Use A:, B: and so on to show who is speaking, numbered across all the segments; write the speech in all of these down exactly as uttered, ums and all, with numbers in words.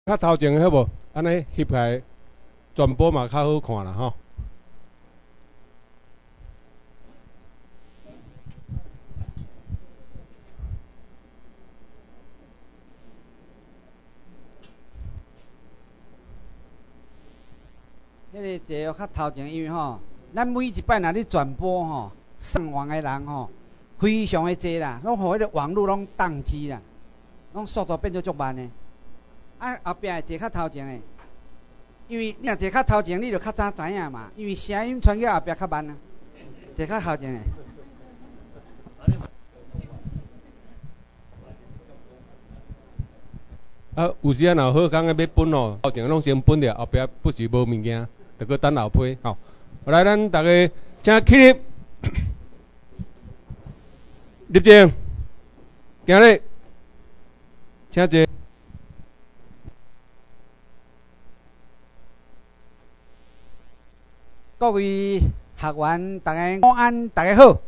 A: 较头前好无？安尼翕起来转播嘛较好看啦吼。
B: 迄个坐较头前，因为吼，咱每一摆若咧转播吼，上网的人吼，非常的济啦，拢互迄个网络拢宕机啦，拢速度变做足慢的。啊，后壁的坐较头前的，因为你若坐较头前，你就较早知影嘛，因为声音传到后壁较慢啊，坐较头前的。
A: 啊，有时啊，若好工个要分哦，头前拢先分了，后壁不时无物件，着搁等后批吼。来，咱大家请起立，立正，行礼，请坐。
B: 各位学员，大家午安，大家好。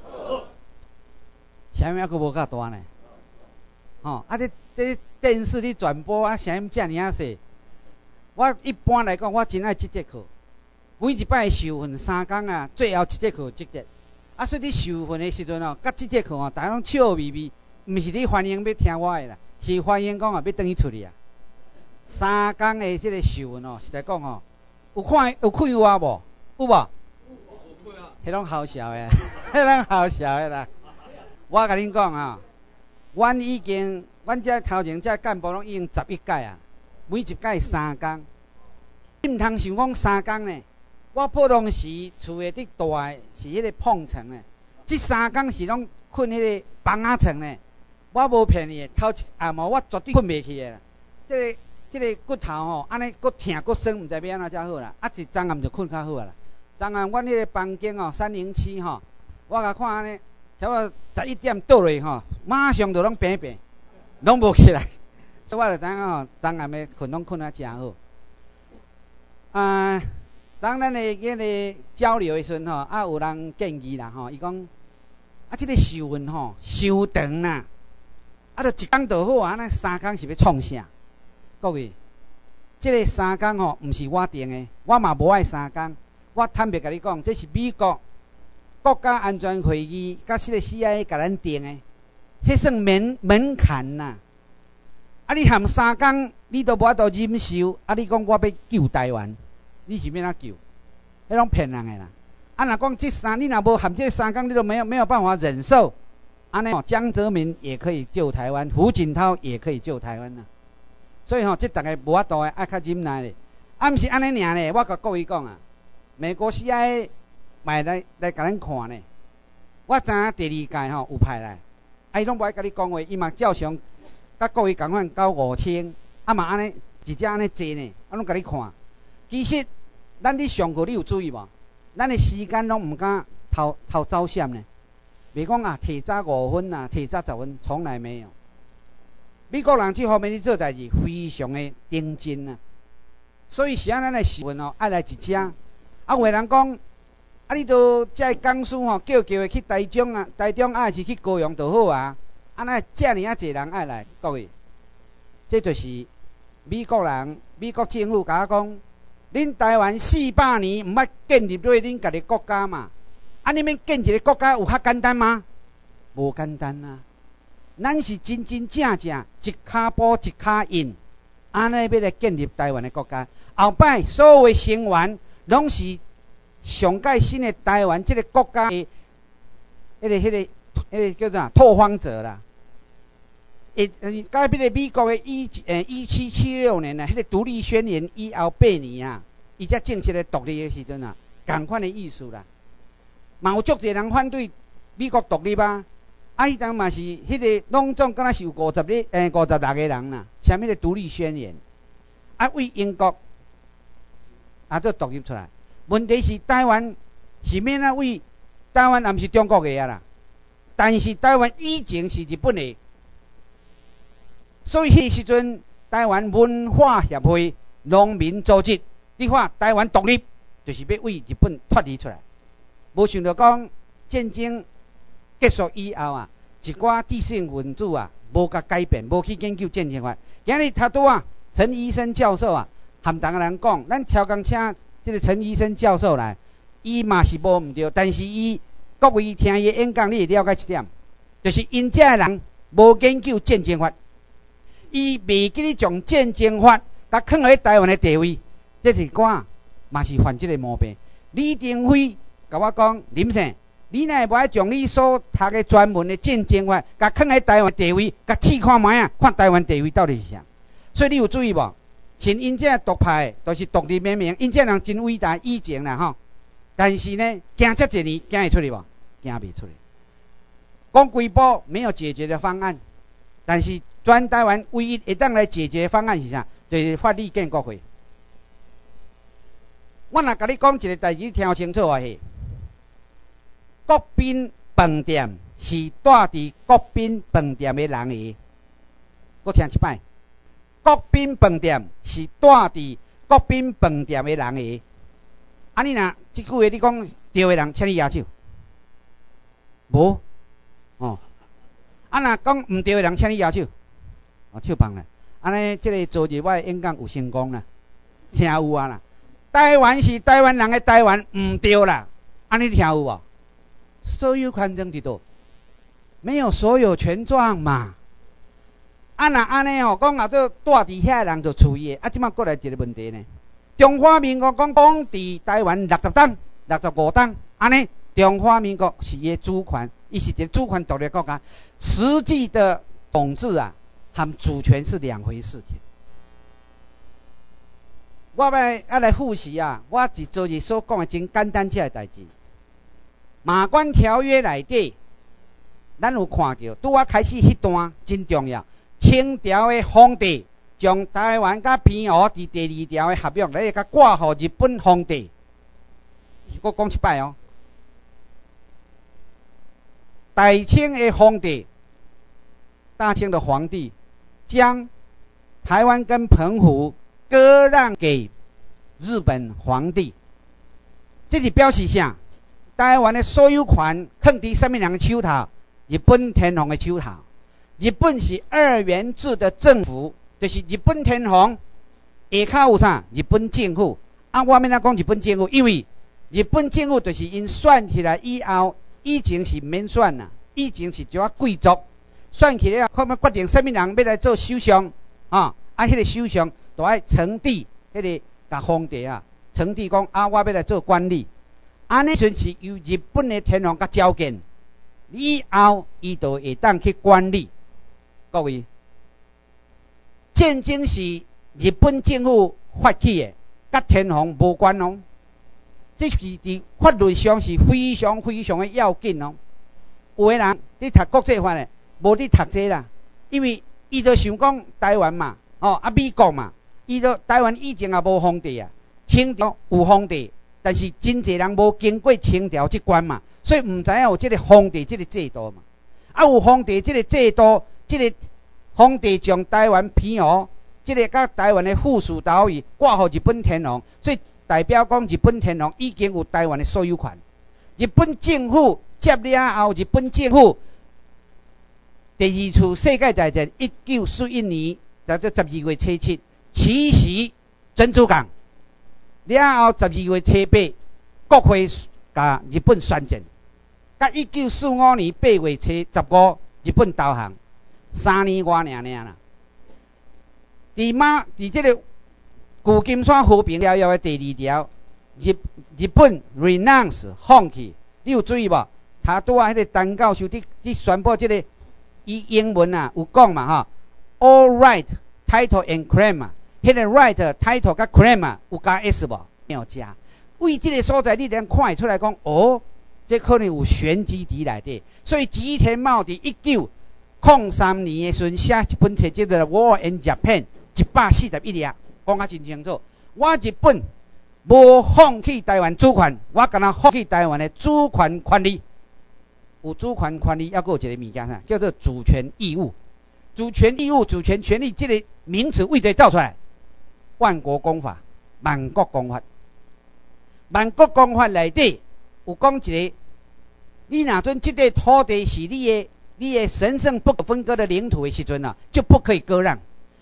B: 声音还阁无较大呢，吼、哦，啊，这这电视咧转播啊，声音遮尔啊细。我一般来讲，我真爱即节课，每一摆受训三工啊，最后一节课即节。啊，所以你受训的时阵哦，甲即节课哦，大家拢笑眯眯，毋是你欢迎要听我的啦，是欢迎讲啊要转去厝里啊。三工的即个受训哦，实在讲哦，有看有看我无？有无？有看啊。迄拢好笑的，迄拢好笑的啦。我甲恁讲啊，阮已经，阮遮头前遮干部拢已经十一届啊，每一届三工。你毋通想讲三工呢？我普通时厝的伫大的是迄个碰床呢，即三工是拢困迄个房仔床呢。我无骗你的，头一暗晡我绝对困袂去的啦。即、这个即、这个骨头吼，安尼佫疼佫酸，毋知要安怎才好啦。啊，一昨暗就困较好啊啦。昨暗阮迄个房间哦，三零七吼，我甲看安尼。差不多十一点倒落吼，马上就拢平平，拢无起来，所以我就知影吼，昨暗的困拢困啊真好。啊，当咱的迄个交流的时阵吼，啊有人建议啦吼，伊讲啊，即、这个受训吼，伤长啦，啊，着一工就好啊，那三工是要创啥？各位，即、这个三工吼，毋是我定的，我嘛无爱三工，我坦白甲你讲，这是美国。国家安全会议甲即个 C I A 甲咱定的，这算门门槛呐。啊，你含三工，你都无法度忍受，啊，你讲我要救台湾，你是要哪救？迄拢骗人的啦。啊，若讲这三，你若无含这三工，你都没有没有办法忍受。安尼哦，江泽民也可以救台湾，胡锦涛也可以救台湾呐。所以吼、哦，这大家无法度的，爱较忍耐咧。啊，毋是安尼尔咧，我甲各位讲啊，美国 C I A。买来来甲咱看呢，我知影第二届吼有派来，啊伊拢无爱甲你讲话，伊嘛照常甲各位共款交五千，啊嘛安尼一只安尼坐呢，啊拢甲你看。其实咱咧上课你有注意无？咱的时间拢毋敢偷偷走闪呢，袂讲啊提早五分啊，提早十分，从来没有。美国人这方面咧做代志非常的认真啊，所以是安咱的时运哦，爱来一只，啊有个人讲。啊！你都遮讲师吼叫叫的去台中啊，台中啊是去高雄就好啊。啊，那遮尔啊侪人爱来，各位，这就是美国人、美国政府甲我讲，恁台湾四百年毋捌建立对恁家己国家嘛？啊，你们建一个国家有较简单吗？无简单啊！咱是真真正正一骹补一骹印，安尼要来建立台湾的国家。后摆所有的成员拢是。上届新的台湾这个国家的，迄、那个、迄、那个、迄、那个叫做啥拓荒者啦。诶，甲迄个美国的一诶一七七六年啊，迄、那个独立宣言以后八年啊，伊才正式的独立的时阵啊，共款的意思啦。嘛有足侪人反对美国独立啊，啊，迄阵嘛是迄个拢总敢若是有五十个诶五十六个人啦，签迄个独立宣言，啊为英国啊做独立出来。问题是台湾是免啊为台湾也毋是中国的啊啦，但是台湾以前是日本的，所以迄时阵台湾文化协会农民组织，你看台湾独立就是要为日本脱离出来，无想到讲战争结束以后啊，一寡知识分子啊无甲改变，无去研究战争法，今日他拄啊陈医生教授啊，含逐个人讲，咱超工请这个陈医生教授来，伊嘛是无毋对，但是伊各位听伊演讲，你会了解一点，就是因这个人无研究战争法，伊未记咧将战争法甲放喺台湾的地位，这是我嘛是犯这个毛病。李登辉甲我讲，林生，你若无爱将你所读的专门的战争法，甲放喺台湾地位，甲试看卖啊，看台湾地位到底是啥？所以你有注意无？像因这独派，都、就是独立绵绵，因这人真伟大以前啦吼。但是呢，行这一年，行会出来无？行袂出来。讲规部没有解决的方案，但是全台湾唯一会当来解决的方案是啥？就是法律建国会。我若甲你讲一个代志，你听清楚啊！是国宾饭店是住伫国宾饭店的人的。我听一摆，国宾饭店是住伫国宾饭店的人的。啊，你若即句话你讲对的人，请你举手。无，哦，啊，若讲毋对的人，请你举手。哦，手放咧。安尼，即个昨日我的演讲有成功啦，听有啊啦。台湾是台湾人的台湾，毋对啦。安尼听有无？所有权争伫倒？没有所有权状嘛。啊，若安尼吼，讲啊，做住伫遐人就处于的。啊，即摆过来一个问题呢。中华民国讲讲伫台湾六十档、六十五档，安尼中华民国是伊的主权，伊是一个主权独立国家，实际的统治啊，和主权是两回事情。我要要来复习啊，我一昨日所讲的真简单这个代志。马关条约内底，咱有看到，拄啊开始迄段真重要。清朝的皇帝将台湾甲澎湖伫第二条的合约来甲挂互日本皇帝。我讲一摆哦，大清的皇帝，大清的皇帝将台湾跟澎湖割让给日本皇帝，这是表示啥？台湾的所有权放伫什么人的手头？日本天皇的手头。日本是二元制的政府，就是日本天皇下骹有啥？日本政府。啊，我免仔讲日本政府，因为日本政府就是因选起来以后，以前是免选啦，以前是一寡贵族选起来，看要决定什么人要来做首相啊？啊，迄个首相就爱呈递迄个甲皇帝啊，呈递讲啊，我要来做官吏。安尼阵是由日本的天皇甲召见，以后伊就会当去管理。各位，战争是日本政府发起的，甲天皇无关哦。这是伫法律上是非常非常的要紧哦。有的人你读国际法的，无你读这啦，因为伊就想讲台湾嘛，哦啊美国嘛，伊就台湾以前也无皇帝啊，清朝有皇帝，但是真侪人无经过清朝这关嘛，所以毋知影有这个皇帝这个制度嘛。啊，有皇帝这个制度，这个皇帝将台湾澎湖，这个甲台湾的附属岛屿挂互日本天皇，所以代表讲日本天皇已经有台湾的所有权。日本政府接了后，日本政府第二次世界大战一九四一年，就做十二月初七，奇袭珍珠港。了后十二月初八，国会甲日本宣战。甲一九四五年八月初十五，日本投降，三年外尔尔啦。伫马伫这个旧金山和平条约的第二条，日日本 renounce 放弃。你有注意无？他拄啊迄个陈教授伫伫宣布这个，伊英文啊有讲嘛哈 ，all right title and claim 啊，迄个 right title 甲 claim 啊有加 s 无？没有加。为这个所在，你能看出来讲哦。这可能有玄机伫内底，所以吉田茂伫一九零三年的时阵写一本册，叫做《War in Japan》，一百四十一页，讲啊真清楚。我日本无放弃台湾主权，我敢若放弃台湾的主权权利。有主权权利，还佫有一个物件啥，叫做主权义务。主权义务、主权权利这个名词为谁造出来？万国公法、万国公法、万国公法内底有讲一个。你若阵这块土地是你的、你的神圣不可分割的领土的时阵啊，就不可以割让。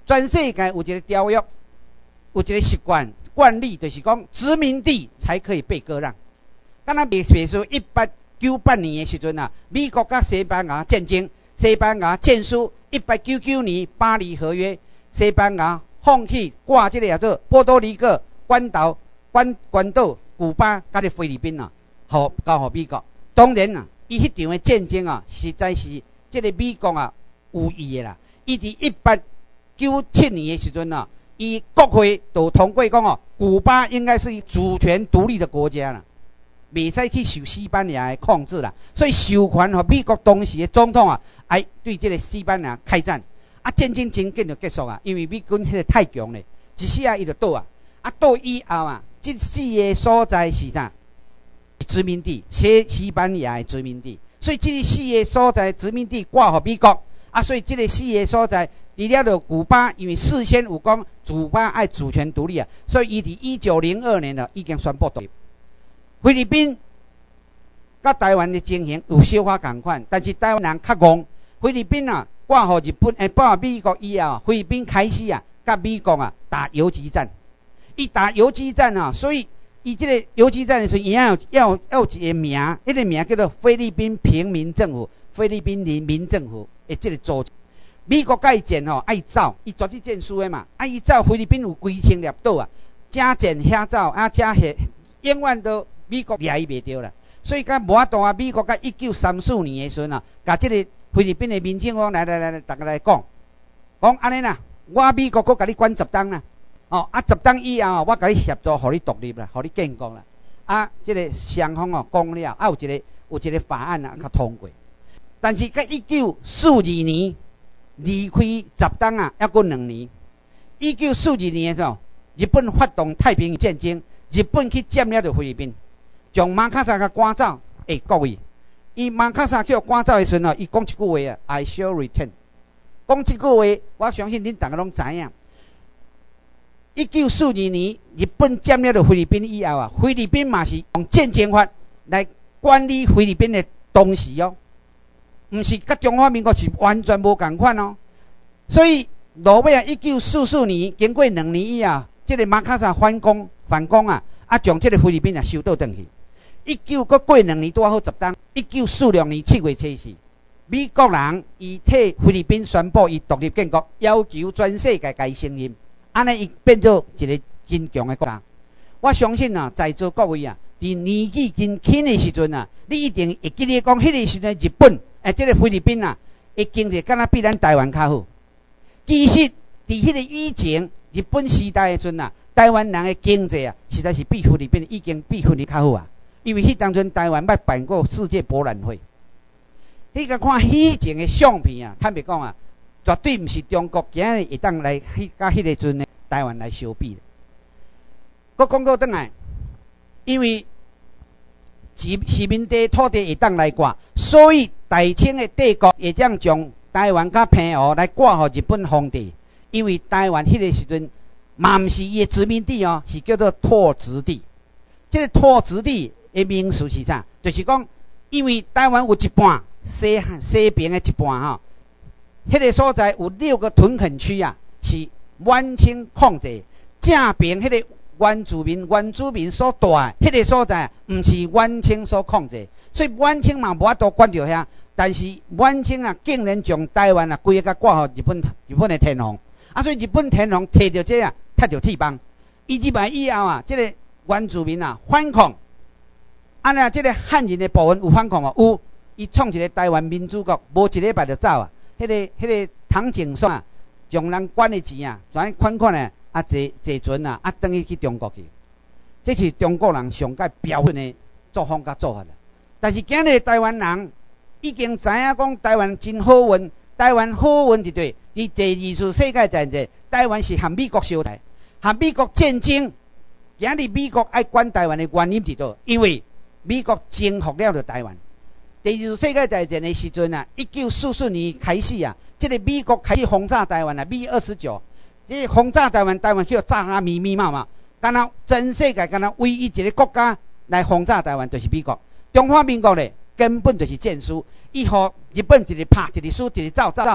B: 全世界有一个条约，有一个习惯惯例，就是讲殖民地才可以被割让。敢若袂袂说一八九八年的时阵啊，美国甲西班牙战争，西班牙签署一八九九年巴黎合约，西班牙放弃挂这个叫做波多黎各、关岛、关关岛、古巴甲咧菲律宾啊，互交互美国。当然啊，伊迄场的战争啊，实在是这个美国啊有意的啦。伊伫一八九七年的时阵啊，伊国会都通过讲哦，古巴应该是主权独立的国家啦。袂使去受西班牙的控制啦，所以授权和美国当时的总统啊，哎对这个西班牙开战，啊战争真紧就结束啊，因为美军迄个太强咧，一时啊伊就倒啊，啊倒以后啊，这四个所在是啥？殖民地，西西班牙的殖民地，所以这四个所在殖民地挂互美国，啊所以这个四个所在，除了就古巴，因为事先有讲古巴爱主权独立啊，所以伊伫一九零二年啊已经宣布独立。菲律宾甲台湾的情形有小可同款，但是台湾人较戆。菲律宾啊，挂互日本诶，挂互美国以后，菲律宾开始啊，甲美国啊打游击战。伊打游击战啊，所以伊这个游击战的时候，伊要要要有一个名，迄、那个名叫做菲律宾平民政府、菲律宾人民政府诶，这个组织。美国甲伊战吼，爱走，伊绝对战输诶嘛，啊伊走菲律宾有几千粒岛啊，正战遐走，啊正遐永远都。美国掠伊袂着啦，所以甲无法度啊！美国甲一九三四年的时阵啊，甲即个菲律宾的民政府来来来来，大家来讲，讲安尼啦，我美国阁甲你管十档啦，哦啊十档以后，我甲你协助，互你独立啦，互你建国啦，啊，即、这个双方哦讲了，啊有一个有一个法案啊，甲通过，但是甲一九四二年离开十档啊，还阁两年，一九四二年的时候，日本发动太平洋战争，日本去占了着菲律宾。将马卡萨甲赶走，诶，各位，伊马卡萨叫赶走的时阵哦，伊讲一句话啊 ，I shall return。讲这句话，我相信恁大家拢知影。一九四二年，日本占了了菲律宾以后啊，菲律宾嘛是用战争法来管理菲律宾的东西哦，毋是甲中华民国是完全无共款哦。所以落尾啊，一九四四年经过两年以后，这个马卡萨反攻反攻啊，啊将这个菲律宾啊收倒转去。一九搁过两年拄好十档，一九四六年七月七日，美国人伊替菲律宾宣布伊独立建国，要求全世界甲伊承认，安尼伊变做一个真强的国家。我相信啊，在座各位啊，伫年纪真轻的时阵啊，你一定会记得讲，迄个时阵日本诶，即、这个菲律宾啊，诶经济敢若比咱台湾较好。其实伫迄个以前日本时代的时阵啊，台湾人的经济啊，实在是比菲律宾已经比菲律宾较好啊。因为迄当阵台湾捌办过世界博览会，迄个看以前的相片啊，坦白讲啊，绝对毋是中国今日会当来去甲迄个阵的台湾来相比。我讲到转来，因为殖民地土地会当来挂，所以大清的帝国会当将台湾甲澎湖来挂互日本皇帝，因为台湾迄个时阵嘛毋是伊的殖民地哦，是叫做拓殖地。这个拓殖地的名词是啥？就是讲，因为台湾有一半西西边的一半哈，迄、那个所在有六个屯垦区啊，是晚清控制。正边迄个原住民原住民所住的迄个所在，毋是晚清所控制，所以晚清嘛无法度管着遐。但是晚清啊，竟然将台湾啊规个甲挂互日本日本的天皇，啊，所以日本天皇摕着这啊，踢着铁棒。伊入来以后啊，这个原住民啊反抗。安尼啊，即个汉人的部分有反抗哦，有，伊创一个台湾民主国，无一礼拜就走啊。迄、那个、迄、那个唐景崧啊，将人管的钱啊，全款款的啊坐坐船啊，啊转去去中国去。这是中国人上界标准的作风甲做法啦。但是今日台湾人已经知影讲台湾真好运，台湾好运伫对，伫第二次世界战争，台湾是和美国相台，和美国战争。今日美国爱管台湾的原因伫倒，因为美国征服了台湾。第二次世界大战的时阵啊，一九四四年开始啊，这个美国开始轰炸台湾啊，米二十九，这轰炸台湾，台湾叫炸啊密密麻麻，敢若全世界敢若唯一一个国家来轰炸台湾，就是美国。中华民国咧根本就是战输，伊互日本一直拍，一直输，一直走走走走，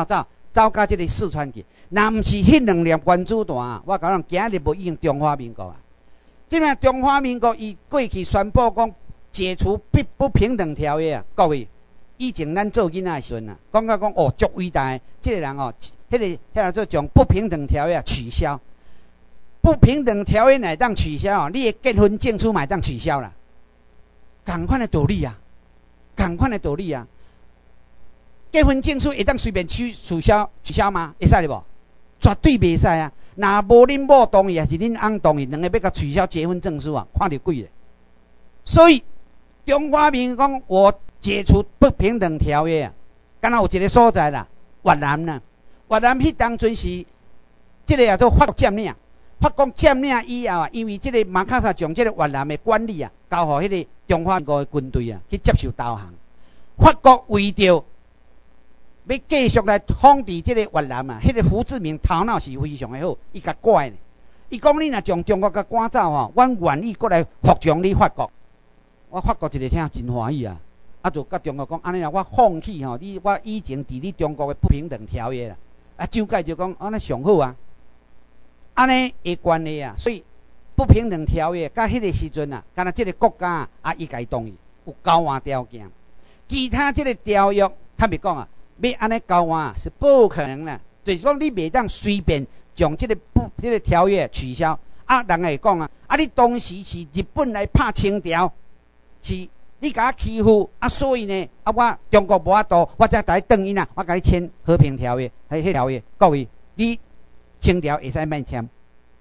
B: 走到这个四川去。若毋是迄两粒原子弹啊，我讲今日无已经中华民国啊。即摆中华民国伊过去宣布讲解除不不平等条约啊，各位，以前咱做囡仔的时阵啊，讲到讲哦，足伟大的，即、这个人哦，迄、那个迄个做将不平等条约啊取消。不平等条约乃当取消啊，你的结婚证书乃当取消啦，同款的道理啊，同款的道理啊。结婚证书会当随便取取消取消吗？会使哩无？绝对袂使啊！若无恁某同意还是恁翁同意，两个要甲取消结婚证书啊，看着贵咧。所以中华民国讲我解除不平等条约啊，敢若有一个所在啦，越南呐，越南迄当阵是即个叫做法国占领。法国占领以后啊，因为即个马卡萨将即个越南的管理啊，交予迄个中华民国的军队啊去接受投降。法国为着要继续来统治即个越南啊，迄、那个胡志明头脑是非常的好，伊甲怪呢。伊讲你若将中国甲赶走吼，阮愿意过来服从你法国。我法国一个听真欢喜啊，啊就甲中国讲安尼啦，我放弃吼，你我以前伫你中国的不平等条约啦，啊蒋介就讲安尼上好啊。安尼会关系啊，所以不平等条约，甲迄个时阵啊，敢若即个国家啊，伊家同意有交换条件，其他即个条约，坦白讲啊，要安尼交换是不可能啦。就是讲你袂当随便将即个不即、这个条约取消。啊，人会讲啊，啊你当时是日本来拍清朝，是你甲我欺负，啊所以呢，啊我中国无法度，我才来转因啊，我甲你签和平条约，迄迄条约，各位你。清朝会使免签，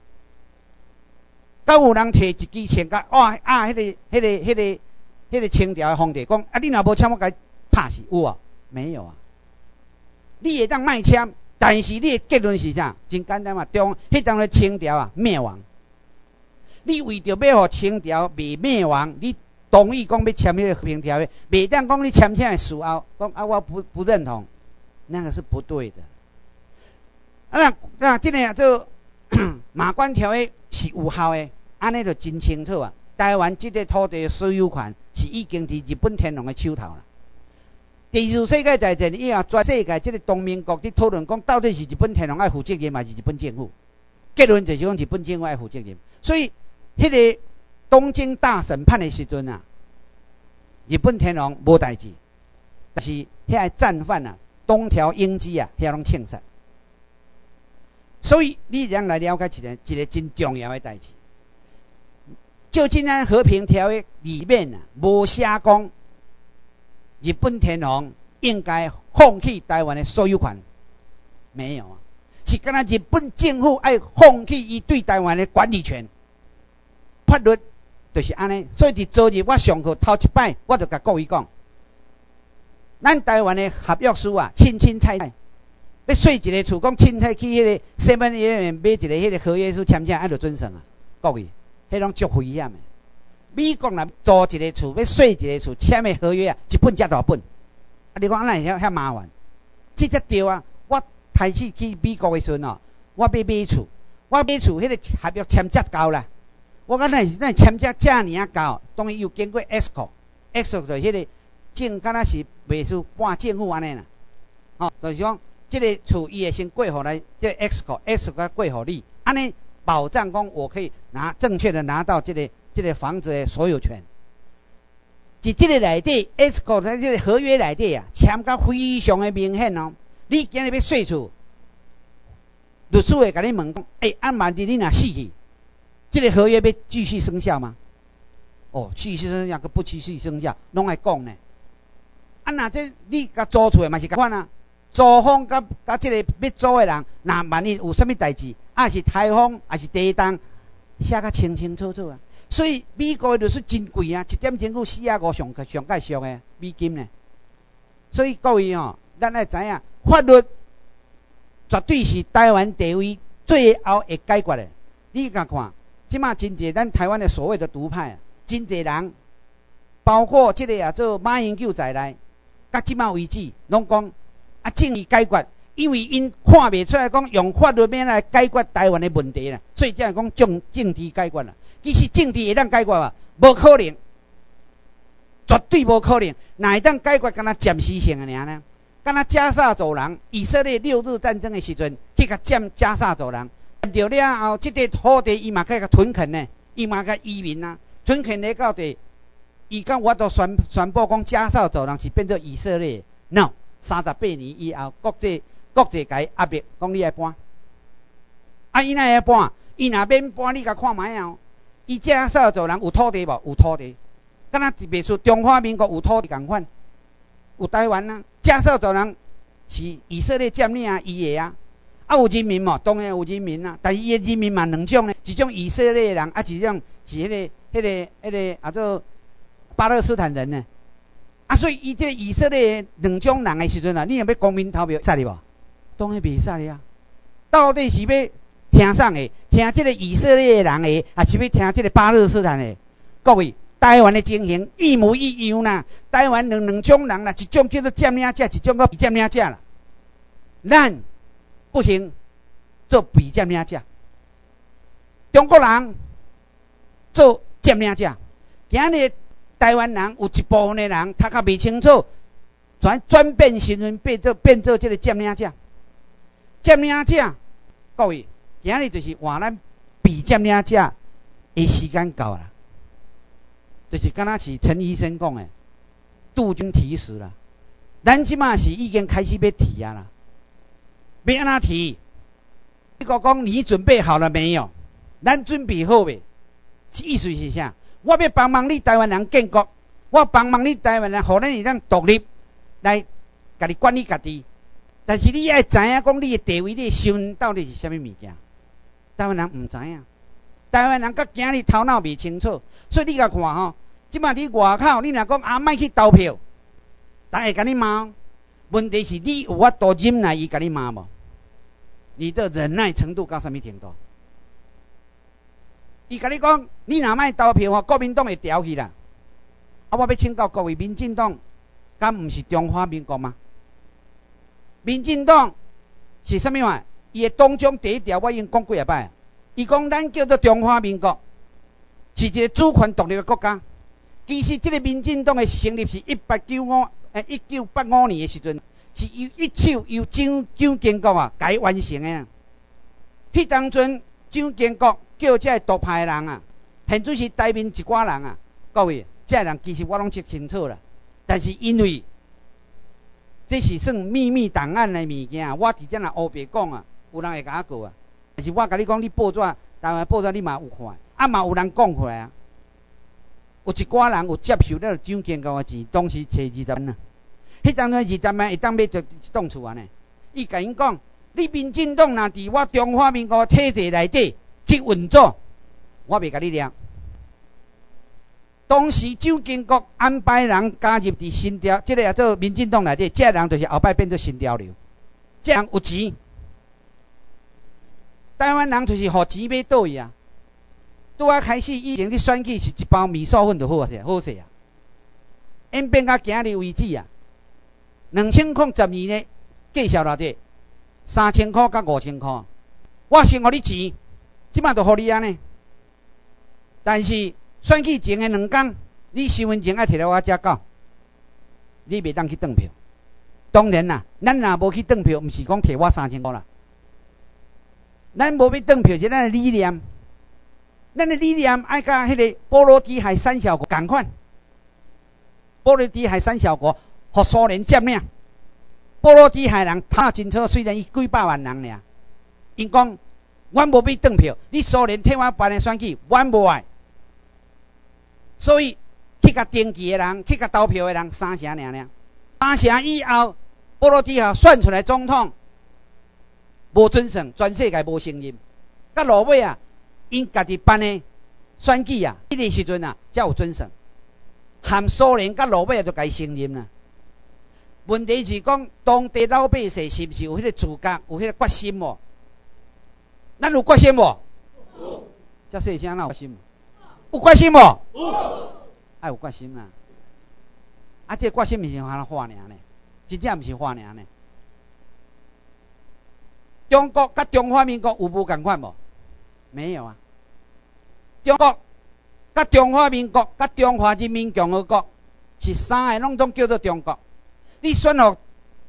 B: 敢有人摕一支枪甲哇啊！迄、那个、迄、那个、迄、那个、迄、那个清朝的皇帝讲啊，你若无签，我甲你拍死，有啊？没有啊？你会当卖签，但是你的结论是啥？真简单嘛，中迄当个清朝啊灭亡。你为着要互清朝未灭亡，你同意讲要签迄个和平条约，袂当讲你签签的事后讲啊，我不不认同，那个是不对的。啊，那那即个做马关条约是有效的，安尼就真清楚啊。台湾即个土地的所有权是已经伫日本天皇的手头啦。第二次世界大战以后，全世界即个同盟国伫讨论讲，到底是日本天皇爱负责任，还是日本政府？结论就是讲日本政府爱负责任。所以，迄个东京大审判的时阵啊，日本天皇无代志，但是遐个战犯啊，东条英机啊，遐拢枪杀。所以你这样来了解一个一个真重要的代志。旧金山和平条约里面啊，无写讲日本天皇应该放弃台湾的所有权，没有啊，是干那日本政府爱放弃伊对台湾的管理权。法律就是安尼，所以伫昨日我上课头一摆，我就甲各位讲，咱台湾的合约书啊，清清菜菜。要说一个厝，讲凊彩去迄个 seven eleven 买一个迄个合约书签签，爱就准绳啊，各位，迄种足危险的。美国人租一个厝，要说一个厝签的合约啊，一本遮大本，啊，你讲安尼遐遐麻烦，这才对啊。我开始去美国的时阵哦，我要买厝，我买厝迄个合约签遮高啦，我讲那那签遮遮尔啊高，当然又经过 escrow，escrow 就迄个政敢若是袂输半政府安尼啦，哦，就是讲。这个厝伊会先过户来，这个 escrow，escrow 过户你，安尼保障讲我可以拿正确的拿到这个这个房子的所有权。伫这个内底 escrow 在这个合约内底啊，签甲非常的明显哦。你今日要说厝，律师会甲你问讲，诶、欸，按万一你若死去，这个合约要继续生效吗？哦，继续生效，佮不继续生效，拢爱讲呢。啊，那这你甲租厝的嘛是共款啊。租方甲甲即个要租的人，若万一有啥物代志，啊是台风，还是地震，写甲清清楚楚啊。所以美国的律师真贵啊，一点钟去四啊五上上介俗的美金呢。所以各位哦，咱要知影，法律绝对是台湾地位最后会解决的。你甲看，即马真济咱台湾的所谓的独派啊，真济人，包括即个啊做马英九在内，甲即马为止，拢讲。啊，正义解决，因为因看袂出来讲用法律面来解决台湾的问题啦，所以才讲政政治解决啦。其实政治会当解决嘛，无可能，绝对无可能。哪会当解决？敢若暂时性的尔呢？ 敢若加沙走廊，以色列六日战争的时阵去甲占加沙走廊，占着了后，即个土地伊嘛甲甲屯垦呢，伊嘛甲移民啊，屯垦咧到地，伊讲我都宣宣布讲加沙走廊是变做以色列 ，no， 三十八年以后，国际国际甲伊压迫，讲你爱搬，啊伊哪会搬？伊若免搬，你甲看卖啊！伊加沙走廊有土地无？有土地，敢若袂出中华民国有土地共款，有台湾啊。加沙走廊是以色列占领啊，伊的啊，啊有人民嘛，当然有人民啊，但是伊的人民嘛两种呢，一种以色列人，啊一种是迄、那个、迄、那个、迄、那个啊做巴勒斯坦人呢。啊，所以伊这以色列两种人的时阵啊，你若要公民投票，使哩无？当然袂使啊。到底是要听啥的？听这个以色列人的，还是要听这个巴勒斯坦的？各位。台湾的情形一模一样啦，台湾两两种人啦，一种叫做占领者，一种叫被占领者啦。咱不行做被占领者，中国人做占领者。今日台湾人有一部分的人读较未清楚，转转变身份变做变做这个占领者。占领者，各位，今日就是换咱被占领者的时间到啦。就是敢若是陈医生讲的，杜军提示啦，咱即马是已经开始要提啊啦，要安怎提？你讲讲你准备好了没有？咱准备好未？意思是啥？我要帮忙你台湾人建国，我帮忙你台湾人，互咱会当独立来家己管理家己。但是你爱知影讲你的地位、你的身份到底是啥物物件？台湾人唔知影。台湾人甲今日头脑未清楚，所以你甲看吼，即摆你外口，你若讲啊，莫去投票，逐个甲你骂。问题是你有法度忍耐伊甲你骂无？你的忍耐程度到啥物程度？伊甲你讲，你若莫投票吼，国民党会调去啦。啊，我要请教各位，民进党敢毋是中华民国吗？民进党是啥物话？伊的党章第一条我已经讲几啊摆。伊讲咱叫做中华民国，是一个主权独立的国家。其实这个民进党的成立是一八九五诶一九八五年的时阵，是由一手由蒋蒋经国啊改完成的。迄当阵蒋经国叫这独派的人啊，现在是台面一寡人啊，各位，这人其实我拢记清楚啦。但是因为这是算秘密档案的物件，我直接来黑白讲啊，有人会甲我告啊。但是我甲你讲，你报纸，台湾报纸你嘛有看，啊嘛有人讲过来啊。有一寡人有接受了蒋经国的钱，当时找二十万啊。迄当阵二十万会当买着一栋厝啊呢。伊甲因讲，你民进党若伫我中华民国体制内底去运作，我袂甲你掠。当时蒋经国安排人加入伫新潮，即、这个叫做民进党内底，这人就是后摆变做新潮流。这人有钱。台湾人就是互钱买倒去啊！拄啊开始以前去选举是一包米线粉就好势，好势啊！演变到今日为止啊，两千零十二年计销偌济，三千块甲五千块，我先互你钱，即摆就互你安尼。但是选举前的两天，你身份证爱摕来我遮到，你袂当去转票。当然啦，咱若无去转票，毋是讲摕我三千块啦。咱无要转票是咱的理念，咱的理念爱甲迄个波罗的海三小国共款。波罗的海三小国互苏联占领，波罗的海人他真错，虽然伊几百万人尔，因讲阮无要转票，你苏联替我办的选举，阮无爱。所以去甲登记的人，去甲投票的人三成尔尔，三成以后，波罗的海选出来总统。无准绳，全世界无承认。到落尾啊，因家己办的选举啊，迄个时阵啊，才有准绳。含苏联到落尾啊，就该承认啦。问题是讲，当地老百姓是毋是有迄个自觉，有迄个决心无？咱有决心无？有。遮细声哪有决心？有决心无？有。爱有决心啦。啊，这决心毋是喊话尔呢，真正毋是话尔呢。中国甲中华民国有无共款无？没有啊。中国甲中华民国甲中华人民共和国是三个拢总叫做中国。你选互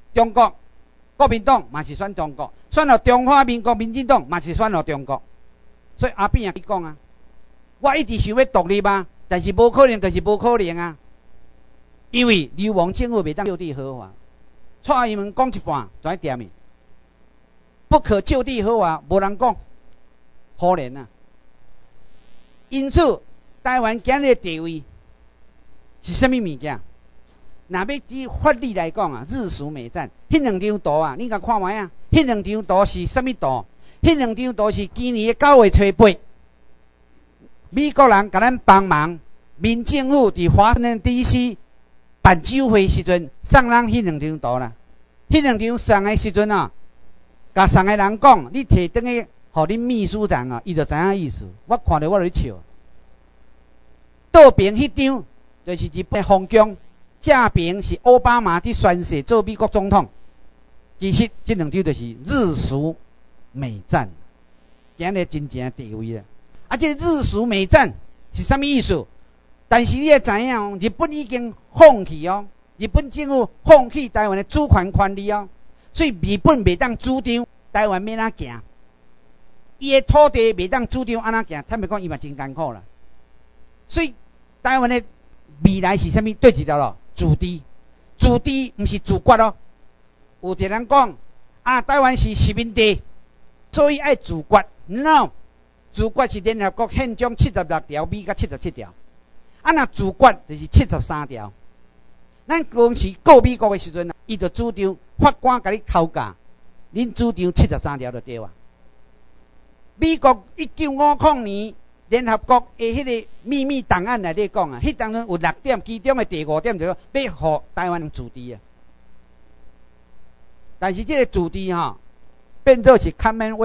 B: 中国，国民党嘛是选中国，选了中华民国民进党嘛是选了中国。所以阿扁也讲啊，我一直想要独立啊，但是无可能，就是无可能啊。因为流亡政府袂当就地合法，蔡英文讲一半就爱点去，不可就地合法，无人讲，可怜啊。因此，台湾今日的地位是啥物物件？若要以法律来讲啊，日属美战，迄两张图啊，你甲看卖啊，迄两张图是啥物图？迄两张图是今年的九月初八，美国人甲咱帮忙，民政府伫华盛顿 D C 办酒会时阵送咱迄两张图啦。迄两张送的时阵啊，甲送的人讲，你摕转去，互恁秘书长啊，伊就知影意思。我看着我就咧笑。倒边迄张就是日本的封疆，正边是奥巴马伫宣誓做美国总统。其实这两张就是日属美战，今日真正地位啦。啊，这个日属美战是啥物意思？但是你也知影哦，日本已经放弃哦，日本政府放弃台湾的主权权利哦，所以日本袂当主张台湾要哪行，伊的土地袂当主张安怎行，坦白讲伊嘛真艰苦啦。所以台湾的未来是啥物？对一条路，自治，自治毋是自决哦。有一个人讲啊，台湾是殖民地，所以爱自决 ，no， 自决是联合国宪章七十六条 B 甲七十七条。啊，若自决就是七十三条。咱当时告美国的时阵啊，伊就主张法官甲你扣价，恁主张七十三条就对啊。美国一九五零年联合国的迄个秘密档案内底讲啊，迄当中有六点，其中的第五点就是要互台湾自治啊。但是这个自治哈、哦，变做是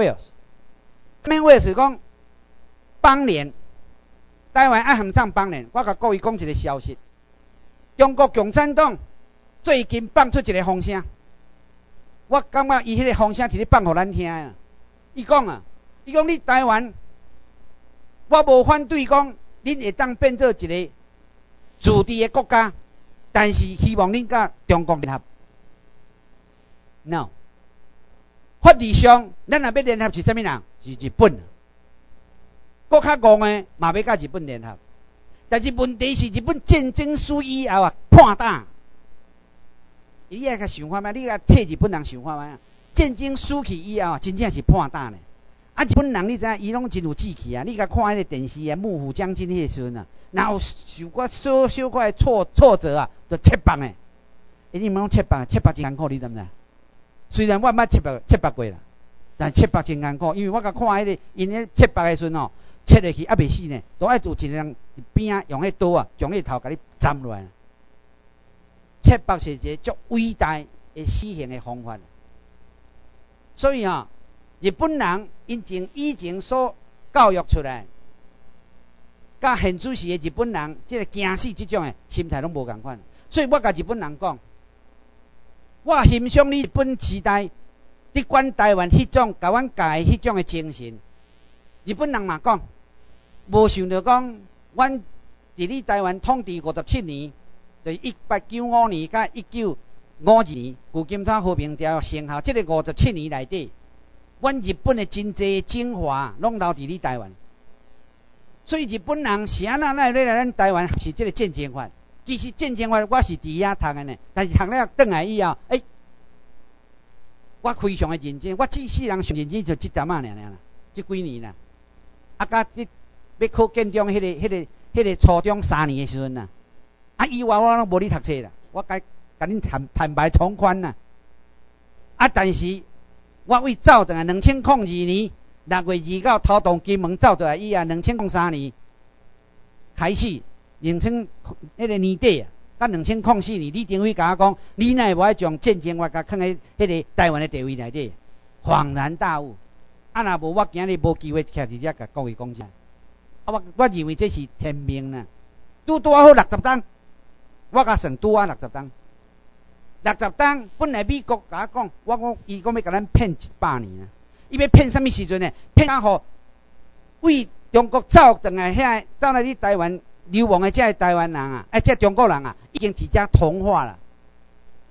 B: Commonwealth。Commonwealth 是讲邦联。台湾爱含上邦联，我甲各位讲一个消息：中国共产党最近放出一个风声，我感觉伊迄个风声是咧放互咱听啊。伊讲啊，伊讲你台湾，我无反对讲，恁会当变做一个自治的国家，但是希望恁甲中国联合。No， 法律上，咱若要联合是啥物人？是日本。国较戆的嘛要甲日本联合，但是问题是日本战争输以后啊，判打。你爱甲想法吗？你甲替日本人想法吗？战争输去以后，真正是判打呢。啊，日本人你知影，伊拢真有志气啊！你甲看迄个电视啊，幕府将军迄个时阵啊，若有受过小小块挫挫折啊，就切腹诶。欸，你们拢切腹，切腹真艰苦，你知毋知？虽然我捌切腹切腹过啦，但切腹真艰苦，因为我甲看迄个因咧切腹诶时阵哦。切下去还袂死呢，都爱有一个人边仔用迄刀啊，将迄头甲你斩落来。切腹是一个足伟大的死刑的方法。所以啊，日本人因前以前所教育出来，甲现主时的日本人，即个惊死即种的心态拢无共款。所以我甲日本人讲，我欣赏你日本时代，你管台湾迄种甲阮教的迄种的精神。日本人嘛讲。无想到讲，阮伫咧台湾统治五十七年，就是一八九五年甲一九五二年，旧金山和平条约生效，即、这个五十七年内底，阮日本的真济精华拢留伫咧台湾。所以日本人是安那来来咱台湾是即个战争法，其实战争法我是伫遐读的呢，但是读了转来以后，诶、欸，我非常的认真，我这世人上认真就即点仔尔尔啦，即几年啦，啊，甲即。要考建中迄、那个、迄、那个、迄、那个初中三年的时阵呐，啊，以外我拢无咧读册啦，我甲甲恁坦坦白从宽啦。啊，但是我为走转来，两千零二年六月二九头动金门走转来以后，两千零三年开始，两千迄个年底啊，到两千零四年，李登辉甲我讲，你乃无爱将战争法甲放喺迄个台湾的地位内底，恍然大悟。啊，若无我今日无机会徛伫遮甲各位讲遮。啊，我我认为这是天命啦，拄拄好六十档，我甲算拄啊六十档，六十档本来美国甲我讲，我讲伊讲要甲咱骗一百年啊，伊要骗什么时阵呢？骗啊互为中国走转来遐走来伫台湾流亡的这台湾人啊，啊这中国人啊，已经直接同化了。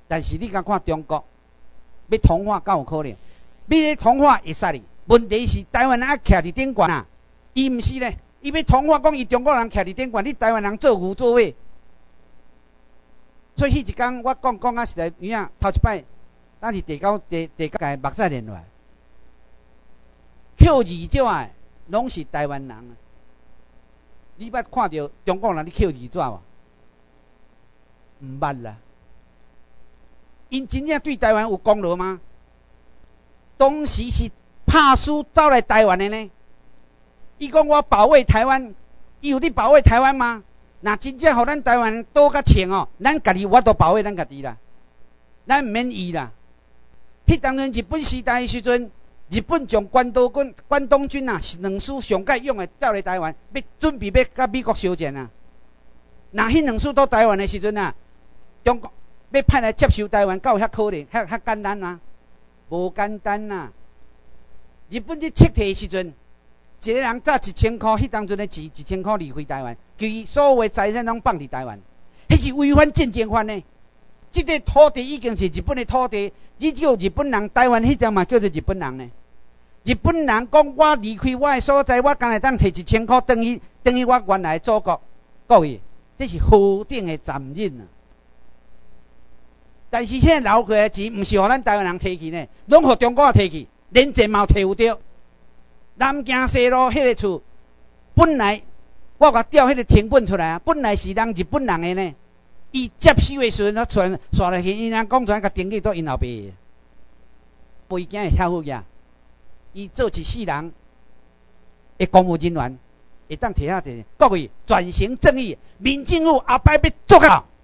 B: 但是你甲看中国要同化，敢有可能？要咧同化会使哩？问题是台湾人啊徛伫顶悬啊，伊毋是咧，伊要同化讲伊中国人徛伫顶悬，你台湾人做牛做马。所以迄一工我讲讲啊实在有影，头一摆咱是地高地地高界目屎连落来，扣二照诶，拢是台湾人。你捌看到中国人咧扣二照无？毋捌啦。因真正对台湾有功劳吗？当时是拍输走来台湾的呢。伊讲我保卫台湾，伊有咧保卫台湾吗？那真正互咱台湾倒甲穿哦，咱家己有法度保卫咱家己啦，咱毋免伊啦。迄当阵日本时代的时阵，日本将关东军、关东军啊，两师上界用的调来台湾，要准备要甲美国相战啊。那迄两师到台湾的时阵啊，中国要派来接收台湾，敢有遐可能、遐遐简单啊？无简单啊！日本伫撤退的时阵，一个人砸一千块，迄当阵的钱一千块离开台湾，其所有的财产拢放伫台湾，迄是违反战争法呢。这个土地已经是日本的土地，你叫日本人，台湾迄阵嘛叫做日本人呢。日本人讲我离开我的所在，我敢会当摕一千块等于等于我原来的祖国国语，这是何等的残忍啊！但是现在留过来的钱，毋是互咱台湾人摕去呢，拢互中国摕去，连钱嘛摕有着。南京西路迄个厝，本来我甲调迄个成本出来啊，本来是人日本人的呢。伊接收的时阵，他传刷落去，因人讲传甲登记到因后壁。背景会遐好呀，伊做一世人的公务人员，会当摕下一个各位转型正义，民政府后摆要做较好。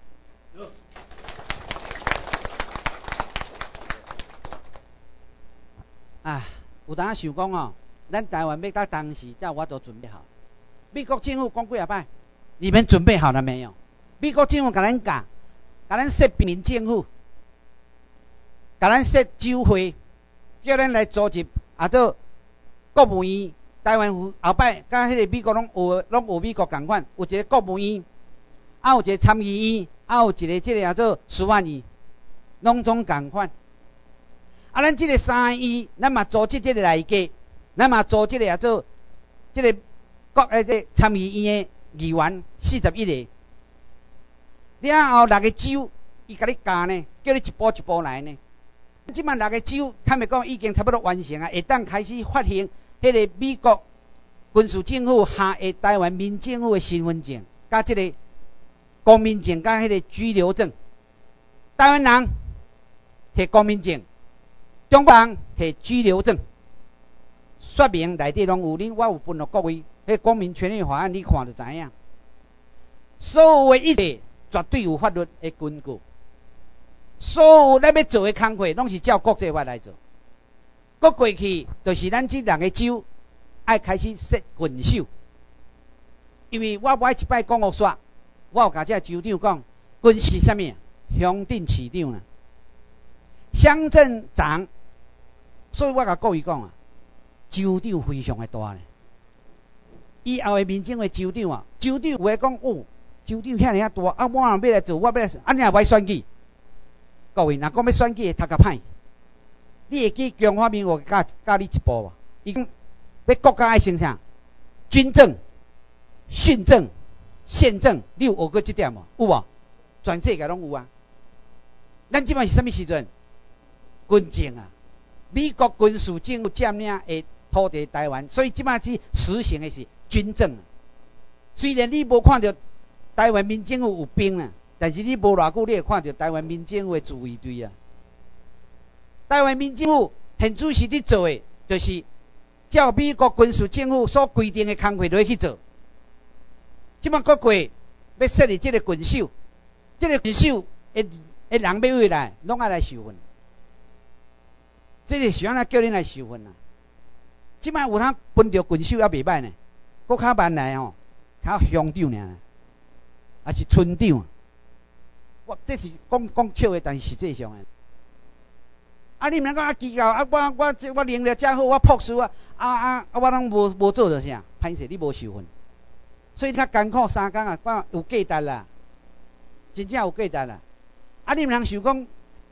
B: 啊，有当想讲哦，咱台湾要到当时，才有法度准备好。美国政府讲几啊摆，你们准备好了没有？美国政府甲咱教，甲咱设民政府，甲咱设州会，叫咱来组织，啊做国务院。台湾府后摆，甲迄个美国拢学，拢学美国共款，有一个国务院，啊有一个参议院，啊有一个即个啊做司法院，拢总共款。啊，咱即个三个院，咱嘛组织即个内阁，咱嘛组织个啊做即个国诶即参议院诶议员四十一个。了后六个州，伊甲你教呢，叫你一步一步来呢。即摆六个州，坦白讲已经差不多完成啊，会当开始发行迄个美国军事政府下的台湾民政府的身份证，甲即个公民证，甲迄个居留证。台湾人摕公民证，中国人摕居留证，说明内底拢有恁，我有分落各位，迄公民权利法案你看就知影。所有的一切绝对有法律的根据，所有咱要做的工作，拢是照国际法来做。搁过去就是咱这两个州爱开始设郡守，因为我买一摆讲学煞，我有甲这州长讲，郡是啥物？乡镇市长啊，乡镇长。所以我甲各位讲啊，州长非常的大呢。以后的民政的州长啊，州长有诶讲哦。州长遐尔啊大，啊我若要来做，我要来，啊你若要选举，各位，若讲要选举会读较歹，你会记中华民国教教你一步无？伊讲要国家爱先啥？军政、训政、宪政，你有学过这点无？有无？全世界拢有啊。咱即摆是啥物时阵？军政啊，美国军事政府占领的土地台湾，所以即摆是实行的是军政。虽然你无看到台湾民政府有兵啊，但是你无偌久，你会看到台湾民政府的自卫队啊。台湾民政府现主席伫做的，就是照美国军事政府所规定的工作落去做。即摆各国要设立这个郡守，这个郡守的的人要回来，拢爱来受训。这个是安怎叫恁来受训啊？即摆有通分着郡守也袂歹呢，搁较慢来吼，较乡长尔。还是村长，我这是讲讲笑的，但是实际上的。啊，你毋通讲啊奇怪啊，我我这我能力遮好，我博士啊啊啊啊，我拢无无做着啥，歹势你无受训，所以较艰苦三工啊，我有价值啦，真正有价值啦。啊，你毋通想讲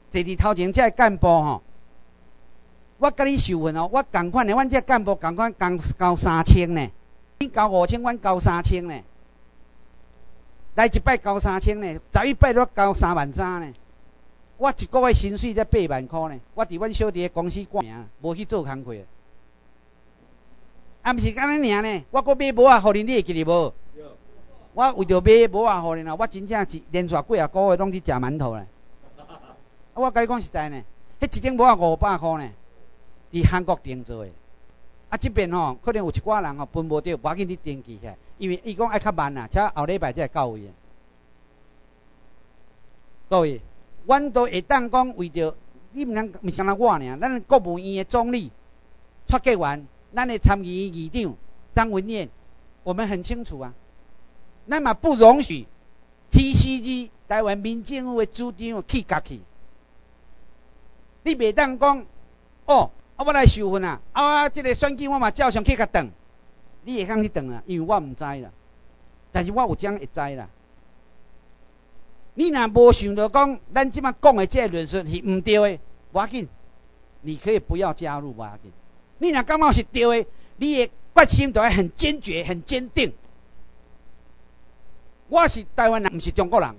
B: 坐伫头前这干部吼，我甲你受训哦，我共款的，阮这干部共款共交三千呢，你交五千，阮交三千呢。来一摆交三千呢，十一摆都交三万三呢。我一个月薪水才八万块呢，我伫阮小弟的公司挂名，无去做工课。啊，毋是干尼尔呢，我搁买帽仔，互恁你会记哩无？我为着买帽仔互恁啊，我真正是连续几啊个月拢去食馒头咧。啊，我甲你讲实在呢，迄一顶帽仔五百箍呢，伫韩国订做诶。啊，即边吼，可能有一寡人吼分无着，无要紧你登记起来，因为伊讲爱较慢啊，且后礼拜才会到位。各位，阮都会当讲为着你毋通毋是干那我尔，咱国务院诶总理、发言员。咱的参议院议长张文燕，我们很清楚啊。咱嘛不容许 T C G 台湾民政府的主张去甲去。你袂当讲哦，啊我来受训啊，啊这个选举我嘛照常去甲转，你会当去转啊，因为我毋知啦。但是我有将会知啦。你若无想到讲，咱即马讲的这个论述是毋对的，无要紧，你可以不要加入，无要紧。你若感觉是对的，你的决心就要很坚决、很坚定。我是台湾人，毋是中国人。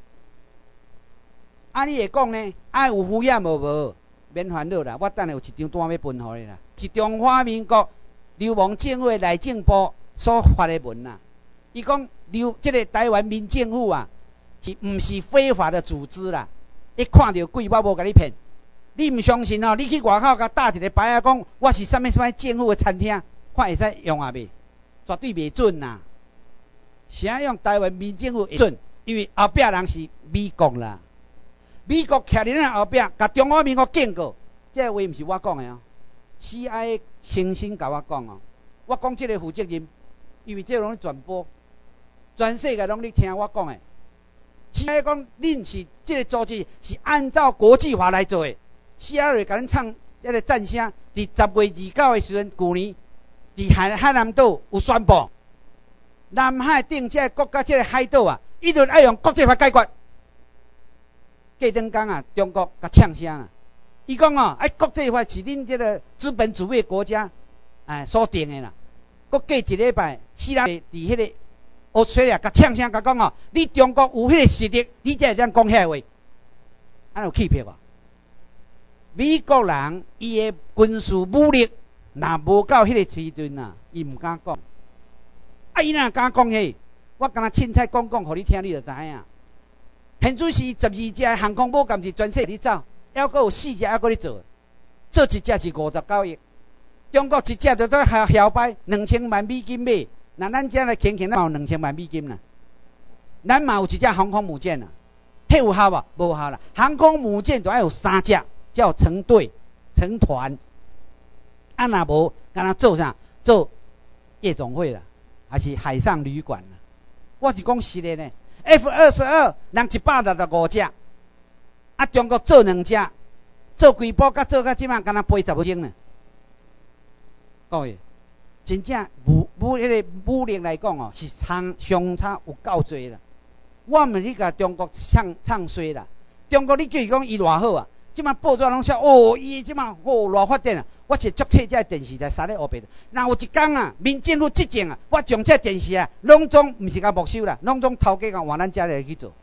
B: 啊，你会讲呢？爱有敷衍无无？免烦恼啦，我等下有一张单要分互你啦，是中华民国流亡政府内政部所发的文啦。伊讲流这个台湾民政府啊，是毋是非法的组织啦？一看到鬼，我无甲你骗。你毋相信哦？你去外口甲打一个牌啊，讲我是啥物啥物政府的餐厅，看会使用啊袂？绝对袂准呐！啥用台湾民政府会准？因为后壁人是美国啦，美国徛伫咱后壁，甲中华民国警告，这个话毋是我讲的哦 ，C I A 亲身甲我讲哦，我讲这个负责任，因为这个拢转播，全世界拢咧听我讲的。C I A 讲，恁是这个组织是按照国际法来做的。C I A 会甲咱唱这个战声，伫十月二九的时阵，去年伫海海南岛有宣布，南海顶这个国家这个海岛啊，一定要用国际法解决。过两天啊，中国甲呛声啊，伊讲哦，哎，国际法是恁这个资本主义国家哎所定的啦。搁过一礼拜，死人伫迄个澳大利亚甲呛声甲讲哦，你中国有迄个实力，你才会当讲遐话，安有欺骗无？美国人伊的军事武力，若无到迄个水准啊，伊毋敢讲。啊，伊若敢讲迄，我敢若凊彩讲讲，互你听，你就知影。现主是十二只航空母舰是全世界走，还阁有四只还阁咧做，做一只是五十九亿。中国一只就做晓晓摆两千万美金买，那咱遮来轻轻咱有两千万美金啦。咱嘛有一只航空母舰啦，迄有效无？无效啦。航空母舰就要有三只。叫成队、成团，啊若无，敢若做啥？做夜总会啦，还是海上旅馆啦？我是讲实的呢。F 二十二人一百六十五只，啊中国做两只，做规模甲做到即马，敢若八十五钟呢。各位，真正武武迄个武力来讲哦，是差相差有够多啦。我毋是甲中国唱唱衰啦，中国你叫伊讲伊偌好啊？即马报纸拢说哦，伊即马哦偌发展啊！我是足册这电视台杀咧后壁，若有一天啊，民政府执政啊，我将这电视啊，拢总毋是甲没收啦，拢总头家甲换咱遮来去做。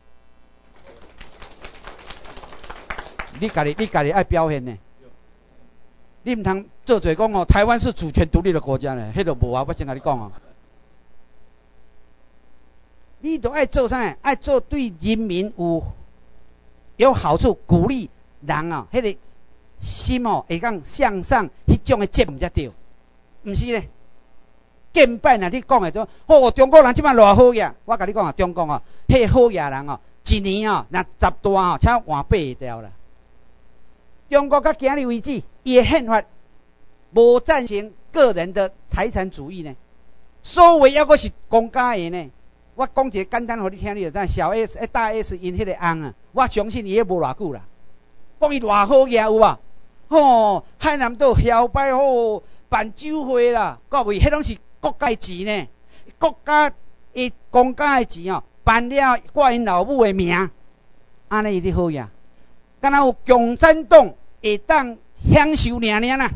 B: 你家己你家己爱表现呢？你毋通做做讲哦，台湾是主权独立的国家呢，迄个无啊！我先甲你讲哦，你都爱做啥？爱做对人民有有好处，鼓励。人啊，迄、那个心哦，会讲向上，迄种的节目才对，毋是咧。见摆若你讲的说，哦，中国人即摆偌好呀！我甲你讲啊，中国哦，迄个好呀人哦，一年哦，若十大哦，才换八条啦。中国到今日为止，伊的宪法无赞成个人的财产主义呢，所有抑阁是公家的呢。我讲一个简单，互你听，你就知小 S、大 S 因迄个翁啊，我相信伊迄无偌久啦。讲伊偌好嘢有无？吼，海南岛晓摆吼办酒会啦，各位，迄拢是国家钱呢，国家诶公家诶钱哦，办了挂因老母诶名，安尼伊哩好呀。 敢若有共产党会当享受尔尔啦。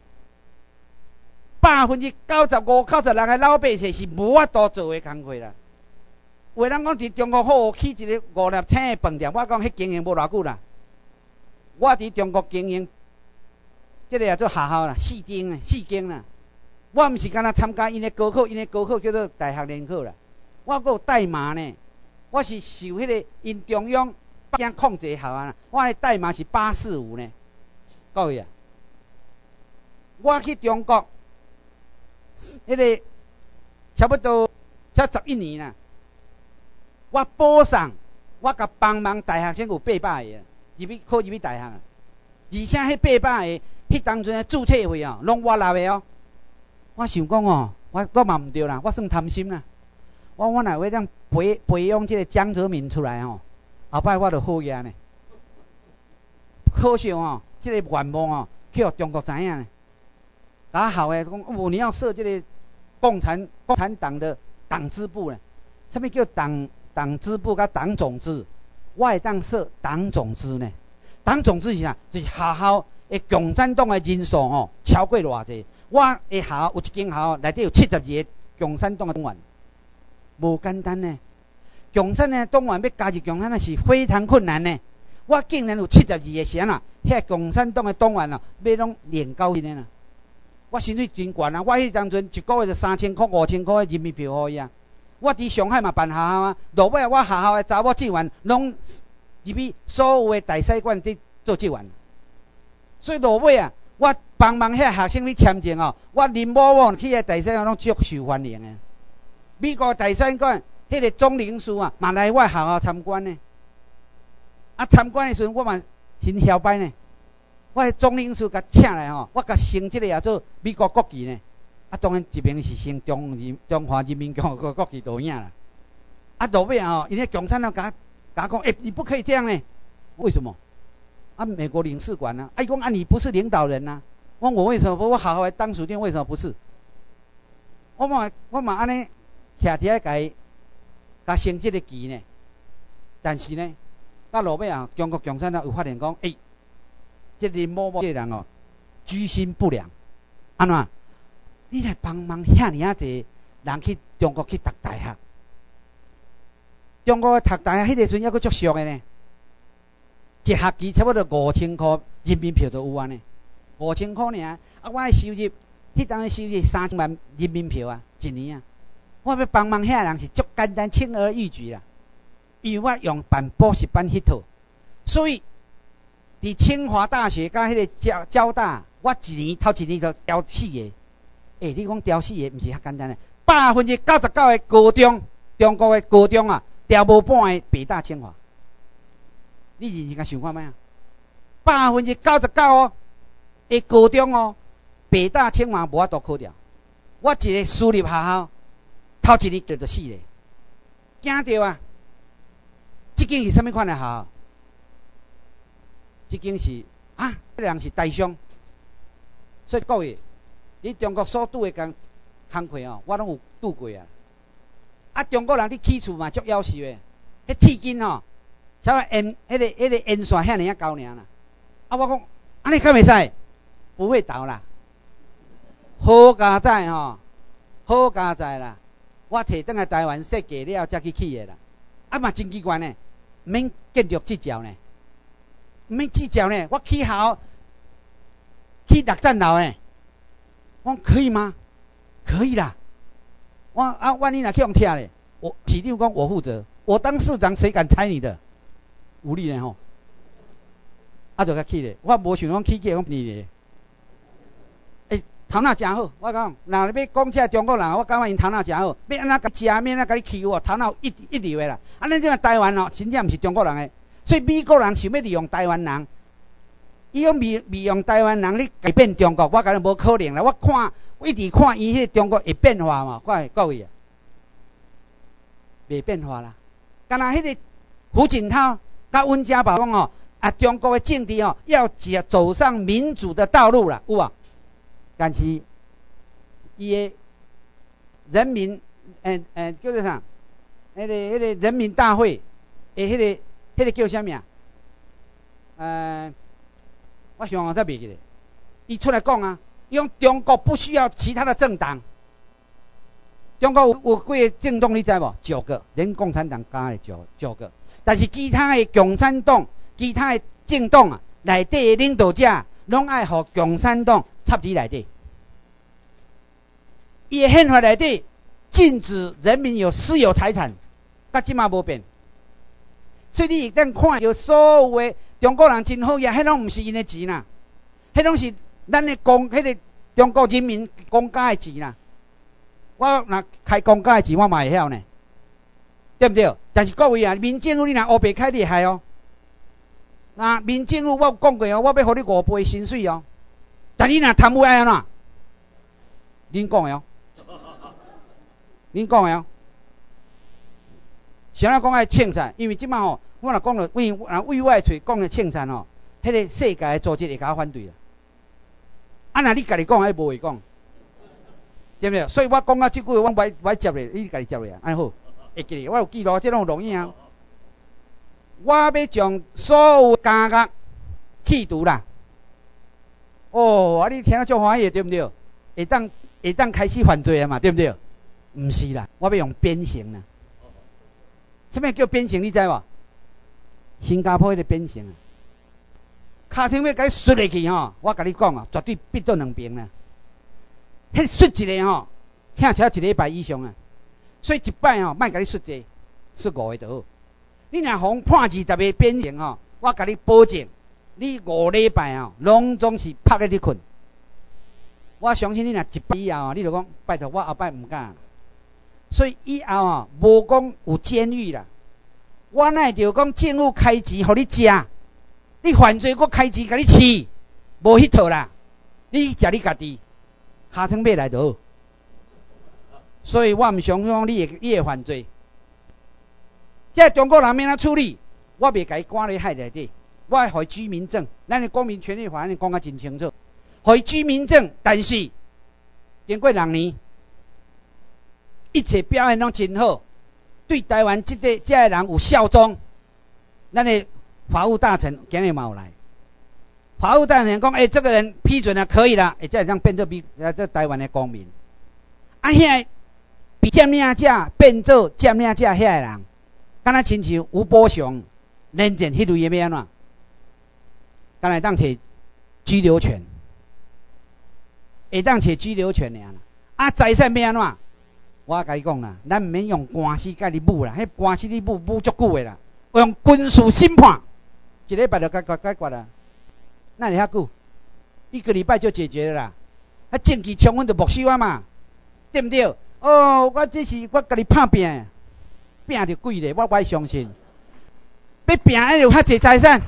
B: 百分之九十五、九十六个老百姓是无法度做诶工课啦。有人讲伫中国好起一个五粒星诶饭店，我讲迄经营无偌久啦。我伫中国经营，即个也做学校啦，四间诶，四间啦。我毋是敢若参加因诶高考，因诶高考叫做大学联考啦。我阁有代码呢，我是受迄个因中央北京控制校啊，我诶代码是八四五呢，各位啊，我去中国，迄个差不多才十一年啦。我补上，我甲帮忙大学生有八百个，入去考入去大学啊，而且迄八百个，迄当阵诶注册费哦，拢我纳诶哦。我想讲哦，我我嘛毋对啦，我算贪心啦。我我若要当培培养即个江泽民出来吼，后摆我就好嘢呢。可惜哦，即、这个愿望哦，去互中国知影呢。打好诶，讲哦，你要设即个共产共产党的党支部呢？什么叫党党支部甲党总支？我会当设党总支呢？党总支是啥？就是学校诶共产党诶人数吼超过偌济。我诶校有一间校内底有七十二个共产党诶党员，无简单呢。共产诶党员要加入共产党是非常困难呢。我竟然有七十二个是安那？遐共产党诶党员啊，要拢练高薪诶啦。我薪水真悬啊！我迄当阵一个月就三千块、五千块人民币互伊啊。我伫上海嘛办学校啊，落尾我学校诶查某职员拢入去所有诶大使馆伫做职员，所以落尾啊，我帮忙遐学生去签证哦，我林某某去遐大使馆拢足受欢迎诶。美国大使馆迄个总领事啊，嘛来我学校参观呢。啊，参观诶时阵我嘛先晓摆呢。我迄总领事甲请来吼，我甲升即个也做美国国旗呢。啊，当然一名是升中人中华人民共和国国旗导影啦。啊，落尾啊吼，因为共产党甲甲讲，诶、欸，你不可以这样呢。为什么？啊，美国领事馆啊，啊，伊讲啊，你不是领导人呐、啊。我我为什么不？我好好的当书店为什么不是？我嘛我嘛安尼徛伫遐甲伊甲升即个旗呢。但是呢，到落尾啊，中国共产党有发现讲，诶、欸，即、这个某某这个人哦，居心不良，安怎？你来帮忙遐尔啊济人去中国去读大学，中国读大学迄个时阵还阁足俗的呢，一学期差不多五千块人民币就有啊呢，五千块尔。啊，我的收入，迄当的收入三千万人民币啊，一年啊。我要帮忙遐人是足简单，轻而易举啦。因为我用办补习班迄套，所以伫清华大学甲迄个交交大，我一年头一年就调四个。诶、欸，你讲调四个，毋是遐简单诶，百分之九十九个高中，中国诶高中啊，调无半个北大清华。你认真甲想看觅啊？百分之九十九哦，诶高中哦，北大清华无法度考调。我一个私立学校，头一年就着四个，惊着啊！即间是啥物款诶学校？即间是啊，这人是大商，所以各位。你中国所拄诶工工课哦，我拢有拄过啊。啊，中国人你起厝嘛足夭寿诶，迄铁筋哦，啥个烟，迄个迄个烟线遐尔啊高尔啦。啊，我讲安尼敢袂使？不会倒啦。好佳哉吼，好佳哉啦。我摕转来台湾设计了才去起诶啦。啊嘛真奇怪呢，免建筑计较呢，免计较呢，我起好起六层楼呢。我说可以吗？可以啦。我啊，万一若去用拆咧，我市长讲我负责，我当市长谁敢拆你的？有理呢吼。啊，就甲去咧，我无想讲起价讲你咧。诶，头脑真好，我讲，若要讲这中国人，我感觉因头脑真好，要安怎甲食，免安怎甲你欺负我，头脑一一流诶啦。啊，咱这个台湾哦，真正毋是中国人诶，所以美国人想要利用台湾人。伊讲利利用台湾人咧改变中国，我感觉无可能啦。我看，我一直看伊迄个中国会变化嘛，看各位啊，袂变化啦。敢若迄个胡锦涛甲温家宝讲哦，啊，中国的政治哦要走走上民主的道路啦，有无？但是伊的人民，诶、呃、诶、呃、叫做啥？迄、那个迄、那个人民大会，诶、迄、那个迄、那个叫啥物啊？ 呃，我想我才袂记咧，伊出来讲啊，伊讲中国不需要其他的政党。中国有有几个政党你知无？九个，连共产党加的九九个，但是其他的共产党、其他的政党啊，内底的领导者拢爱互共产党插伫内底。伊的宪法内底禁止人民有私有财产，到即嘛无变。所以你一旦看有所有的中国人真好嘢，迄拢毋是因的钱啦，迄拢是咱的公，迄、那个中国人民公家的钱啦。我若开公家的钱，我嘛会晓呢，对不对？但是各位啊，民政府你若黑白开，你会害哦。那民政府我讲过哦，我要互你五倍薪水哦。但你若贪污爱安怎？恁讲的哦，恁讲的哦。谁人讲爱清善？因为即摆吼，我若讲了为啊为我的嘴讲的清善吼，迄、那个世界的组织会甲我反对啦。啊，若你家己讲，还无会讲。对不对？所以我讲到即句话，我袂袂接咧，你家己接咧啊，安好，会记咧，我有记录，即拢有录影啊。我要将所有监狱去除啦。哦，啊，你听了足欢喜，对不对？会当会当开始犯罪啊嘛，对不对？毋是啦，我要用鞭刑啦。什么叫鞭刑？你知无？新加坡迄个鞭刑啊，骹顶要甲你摔下去吼，我甲你讲啊，绝对逼到两边啦。迄摔一个吼，听起来一礼拜以上啊，所以一摆吼，莫甲你摔济，摔五个就好。你若互判二十个鞭刑吼，我甲你保证，你五礼拜吼，拢总是拍咧你困。我相信你若一摆以后，你就讲拜托我后摆毋敢。所以以后啊，无讲有监狱啦，我哪会着讲政府开钱互你食？你犯罪，我开钱甲你饲，无迄套啦。你食你家己。骹汤买来就好，所以我毋相信讲你会你会犯罪。这中国人免怎处理？我袂甲伊关咧海内底，我会互居民证。咱的公民权利法案讲啊真清楚，互居民证，但是经过六年，一切表现拢真好，对台湾即个这个人有效忠。咱的法务大臣今日嘛有来。法务大臣讲，哎、欸，这个人批准了，可以了，哎、欸，这样变做比呃这台湾的公民。啊，遐比占领者变做占领者遐个人，敢若亲像吴伯雄、连战迄类的要安怎？敢若当摕居留权，会当摕居留权尔啦。啊，财产要安怎？我甲你讲啦，咱毋免用官司甲你舞啦，迄官司你舞舞足久的啦，用军事审判，一礼拜就解决解决啦。那你遐久，一个礼拜就解决了啦。啊，证据充分就没收啊嘛，对不对？哦，我这是我甲你拍拼，拼着贵咧，我歹相信。要拼还有较济财产。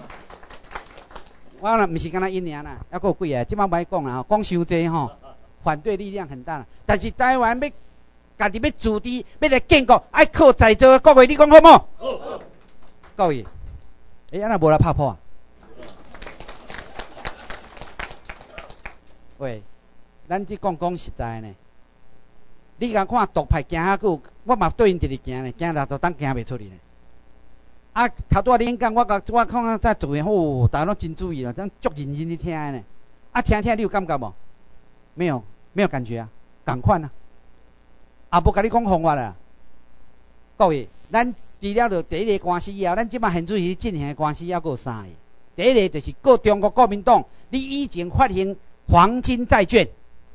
B: 我啦，毋是干那因尔啦，还佫有几个，即摆歹讲啦吼，讲伤济吼，反对力量很大啦。但是台湾要家己要自治，要来建国，爱靠在座的各位，你讲好无？好。各位，诶，安那无来拍破啊？喂，咱即讲讲实在呢，你甲看独派行遐久，我嘛对因直直行呢，行六十当行袂出去呢。啊，头拄仔你讲，我甲我看在做诶，吼，大家拢真注意啦，咱足认真伫听诶呢。啊，听听你有感觉无？没有，没有感觉啊，共款啊。啊，无甲你讲方法啦。各位，咱除了着第一个官司以后，咱即摆现在是进行诶官司，还佫有三个。第一个就是告中国国民党，你以前发行黄金债券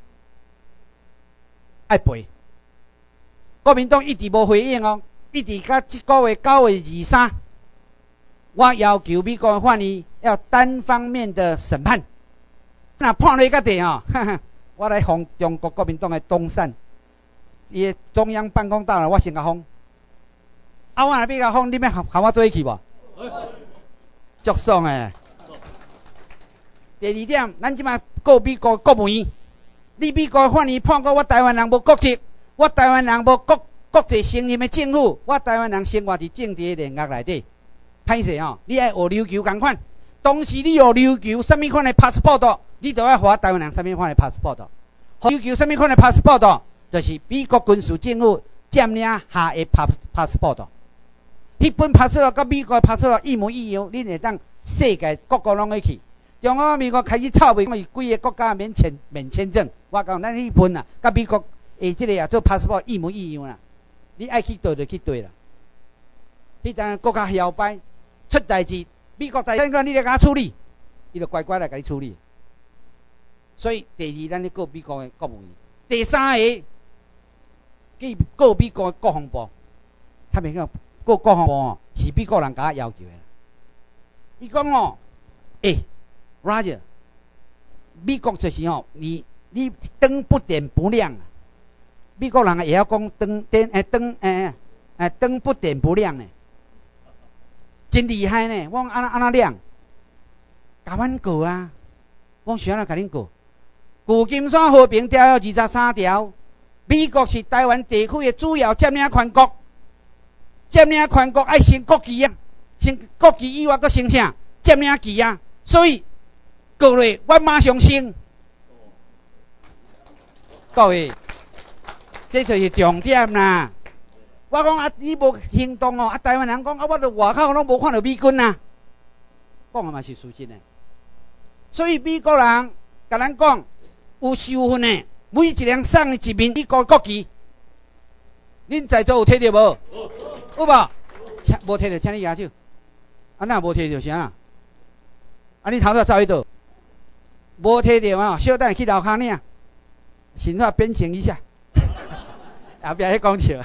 B: 爱赔，国民党一直无回应哦，一直到即个月九月二三，我要求美国法院要单方面的审判，那判了一个点哦，哈哈，我来封中国国民党的东山，伊中央办公大楼我先甲封，啊我若要甲封，你要和和我做去无？足爽诶！第二点，咱即摆告美国国务院，你美国法院判过我台湾人无国籍，我台湾人无国国际承认的政府，我台湾人生活伫政治联合内底，歹势吼，你爱学琉球共款，当时你学琉球什么款的 passport， 你就要互我台湾人什么款的 passport， 琉球什么款的 passport， 就是美国军事政府占领下的 passport， 迄本 passport 甲美国的 passport 一模一样，恁会当世界各国拢会去。中华民国开始臭味，讲伊规个国家免签免签证。我讲咱去分啊，甲美国诶，即个也做 passport 一模一样啦。你爱去对就去对啦。迄阵国家摇摆出代志，美国大使馆你来甲处理，伊就乖乖来甲你处理。所以第二，咱咧告美国诶国务院；第三个，去告美国诶国防部。他们讲告国防部哦，是美国人甲我要求诶。伊讲哦，诶、欸、，Roger， 美国就是哦，你你灯不点不亮啊。美国人也要讲灯点诶灯诶诶灯不点不亮呢，真厉害呢。我安那安那亮，甲阮告啊，我想要甲恁告。旧金山和平条约二十三条，美国是台湾地区的主要占领权国，占领权国爱升国旗啊，升国旗以外阁升啥？占领旗啊，所以告咧，我马上升。各位，这就是重点啦。我讲啊，你无行动哦，啊，台湾人讲啊，我伫外口拢无看到美军啊，讲的嘛是事实呢。所以美国人甲咱讲。有受训的，每一人送一面美国国旗。恁在座有摕到无？有无？请无摕到，请你举手。啊，那无摕到啥？啊，你头拄走去倒？无摕到啊，小等去楼骹领，先发变形一下。后壁迄讲笑。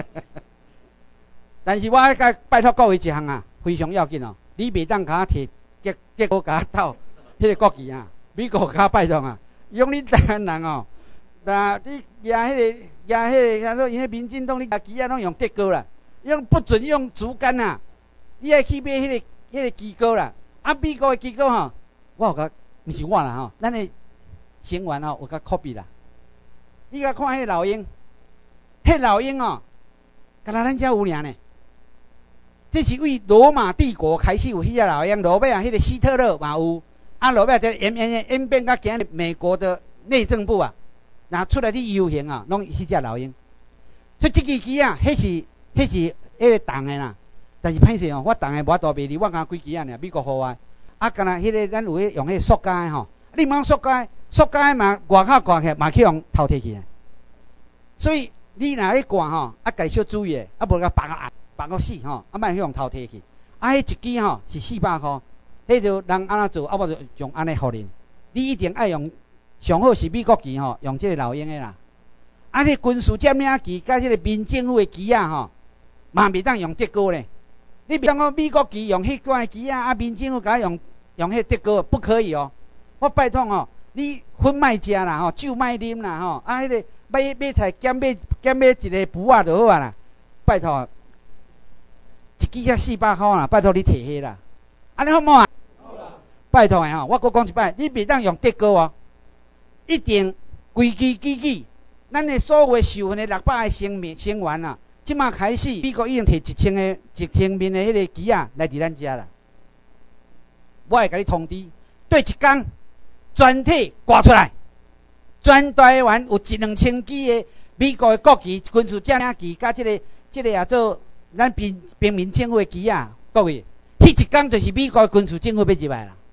B: 但是我爱甲拜托各位一项啊，非常要紧哦。你袂当甲我摕结结果甲我斗迄个国旗啊，美国甲我拜托啊。用你台湾人哦，那你压迄个压迄个，他说因为民进党你压旗啊，拢用结构啦，用不准用竹竿啊，你爱去买迄个迄个机构啦。啊，美国的机构吼，我有甲，毋是我啦吼，咱的成员吼有甲 copy 啦。你甲看迄个老鹰，迄老鹰哦，敢若咱遮有尔呢。这是为罗马帝国开始有迄只老鹰，落尾啊，迄个希特勒嘛有。啊，落尾就演演演演变到今日美国的内政部啊，拿出来的游行啊，拢迄只老鹰。所以这支旗啊，迄是迄是迄个党的啦。但是歹势哦，我党的无多卖哩，我敢几支啊尔，美国互我。啊，敢若迄个咱有迄用迄塑胶的吼，你莫塑胶，塑胶的嘛外口挂起来嘛去用偷摕去。所以你若咧挂吼，啊，家己小注意的，啊，无甲绑啊绑到死吼，啊，莫去用偷摕去。啊，迄一支吼是四百箍。迄就人安怎做，啊，我就用安尼互恁。你一定爱用，上好是美国旗吼，用这个老鹰的啦。啊，迄军事占领旗，甲这个民政府的旗啊吼，嘛袂当用德国咧。你袂当讲美国旗用迄款的旗啊，啊，民政府甲用用迄德国，不可以哦。我拜托吼，你粉莫食啦吼，酒莫啉啦吼，啊，迄个买买菜减买减买一个布啊就好啊啦。拜托，一支才四百箍啦，拜托你摕迄啦。安尼好冇啊？拜托诶吼，我搁讲一摆，你袂当用德国哦，一定规矩矩矩。咱诶所有受训诶六百个成员成员啊，即马开始，美国已经摕一千个一千面诶迄个旗啊来伫咱遮啦。我会甲你通知，对一天全体挂出来，全台湾有一两千支诶美国诶国旗、军事占领旗，甲即个即个也做咱平平民政府诶旗啊，各位。迄一天就是美国军事政府要入来啦。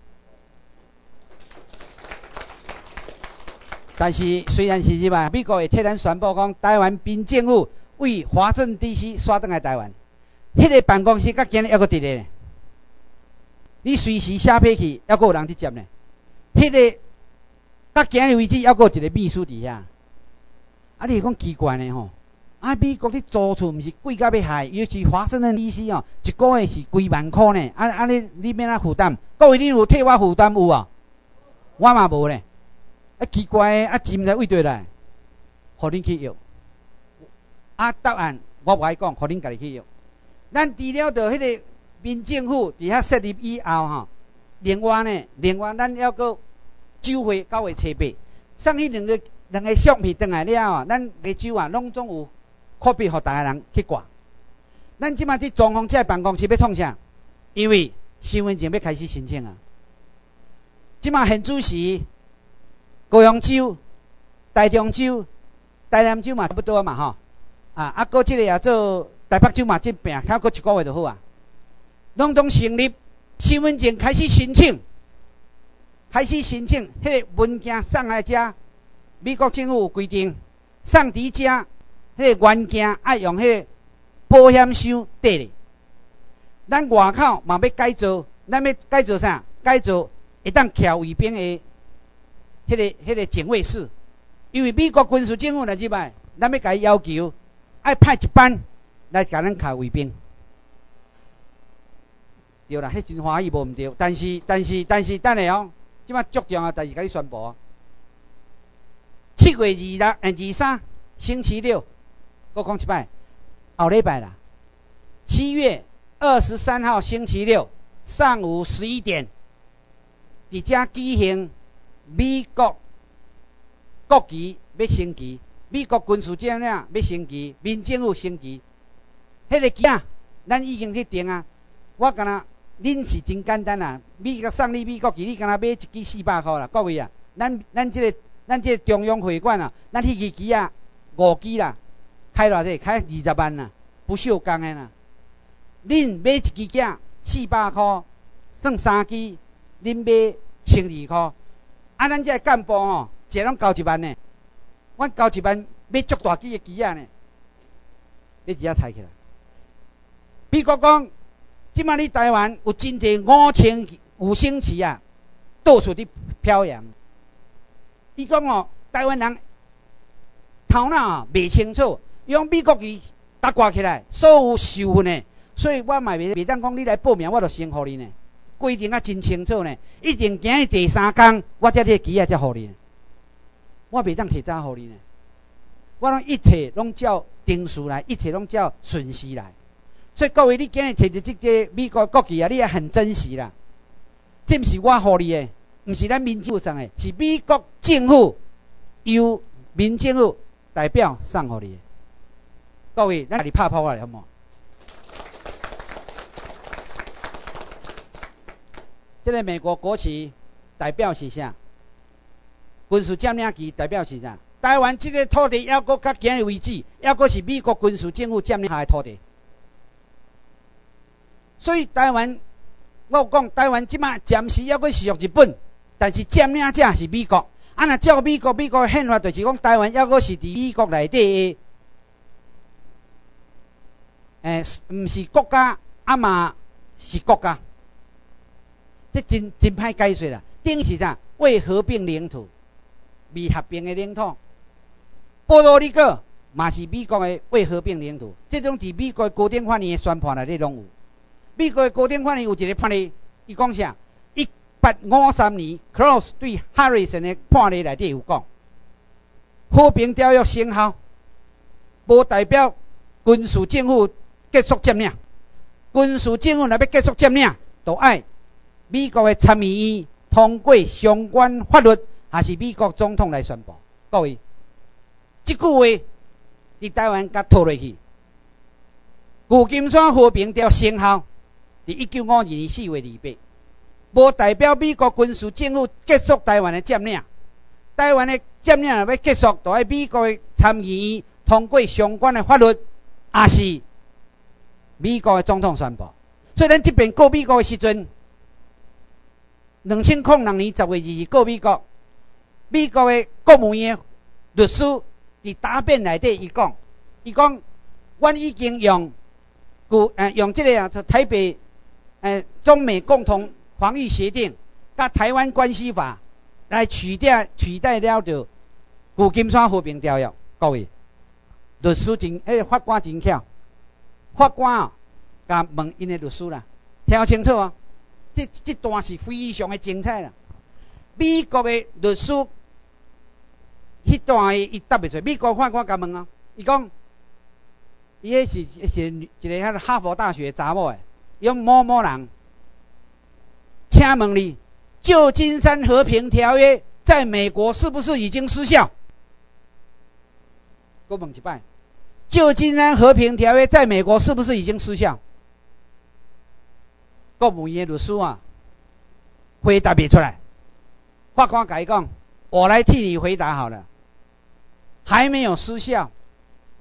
B: 但是虽然是入来，美国会替咱宣布讲，台湾民政府为华盛顿 D C 刷转来台湾，迄个办公室甲今日还阁伫咧。你随时写批去，还阁有人去接呢。迄个到今日为止，还阁有一个秘书伫遐。啊，你讲奇怪呢吼？啊，美国啲租厝毋是贵甲要害，尤其华盛顿 D C 哦，一个月是几万箍呢。啊啊，你你免啊负担？各位，你有替我负担有啊？我嘛无咧。啊，奇怪诶，啊钱在位对来，互恁去用。啊，答案我无爱讲，互恁家己去用。咱除了着迄个民政府伫遐设立以后吼，另外呢，另外咱还阁酒会九月初八，送迄两个两个相片转来了后，咱个酒啊，拢总有可比互大家人去挂。咱即马伫中风这办公室要创啥？因为身份证要开始申请啊。即马现主席。高雄州、台中州、台南州嘛差不多嘛吼，啊啊，搁即个也做台北州嘛即病，还搁一个月就好啊。拢总成立身份证开始申请，开始申请，迄个文件送来遮，美国政府有规定，送伫遮，迄个原件爱用迄个保险箱缀咧。咱外口嘛要改造，咱要改造啥？改造会当徛卫兵的迄个迄个警卫室，因为美国军事政府来即摆，咱要甲伊要求，爱派一班来甲咱徛卫兵。对啦，迄真欢喜无毋对，但是但是但是等下哦，即摆足重要代志甲你宣布哦。七月二六诶二三星期六，我讲一摆，后礼拜啦。七月二十三号星期六上午十一点，伫遮举行美国国旗要升旗，美国军事将领要升旗，民政府升旗。迄个旗啊，咱已经去定啊。我敢若恁是真简单啊，美国送你美国旗，你敢若买一支四百箍啦，各位啊，咱咱即、這个咱即个中央会馆啊，咱迄支旗啊五支啦，开偌济？开二十万啦，不锈钢的啦。恁买一支架四百箍，算三支，恁买千二箍。啊，咱这干部吼，一个拢交一万呢。阮交一万买足大支的旗啊呢，你只要猜起来。美国讲，即摆你台湾有真济五星五星旗啊，到处伫飘扬。伊讲哦，台湾人头脑啊袂清楚，用美国旗搭挂起来，所有受训的。所以我嘛袂袂当讲你来报名，我就先互你呢。规定啊真清楚呢，一定行去第三工，我才摕旗啊才互你。我袂当摕早互你呢。我拢一切拢照定数来，一切拢照顺序来。所以各位，你今日摕着即个美国国旗啊，你也很珍惜啦。这毋是我互你的，毋是咱民政府送的，是美国政府由民政府代表送互你的。各位，咱家己拍拍我来好无？这个美国国旗代表是啥？军事占领旗代表是啥？台湾这个土地还阁到今日为止，还阁是美国军事政府占领下的土地。所以台湾，我有讲台湾即马暂时还阁是属日本，但是占领者是美国。啊，若照美国，美国宪法就是讲台湾还阁是伫美国内底的，诶、欸，毋是国家，啊嘛是国家。这真真歹解说啦，等于是啥？未合并领土，未合并的领土。波多黎各嘛是美国的未合并领土，这种伫美国高等法院的宣判内底拢有。美国的高等法院有一个判例，伊讲啥？一八五三年 ，Claus 对 Harrison 的判例内底有讲，和平条约生效，无代表军事政府结束占领。军事政府若要结束占领，就爱美国的参议院通过相关法律，还是美国总统来宣布。各位，这句话伫台湾甲套落去。旧金山和平条约生效，伫一九五二年四月二八，无代表美国军事政府结束台湾的占领。台湾的占领若要结束，就爱美国的参议院通过相关的法律，也是美国的总统宣布。所以咱这边告美国的时阵。二零零六年十月二日告美国，美国的国务院律师伫答辩内底伊讲，伊讲，阮已经用古呃用这个啊，台北呃中美共同防御协定甲台湾关系法来取代取代了着旧金山和平条约。各位，律师真，迄个法官真巧，法官啊，甲问因的律师啦，听清楚啊。这这段是非常的精彩啦！美国的律师，迄段伊答袂出。美国法官甲问啊，伊讲，伊迄是是一个迄个哈佛大学查某诶，伊讲某某人，请问你，旧金山和平条约在美国是不是已经失效？我问一摆，旧金山和平条约在美国是不是已经失效？国务院律师啊，回答不出来。法官甲伊讲，我来替你回答好了，还没有失效。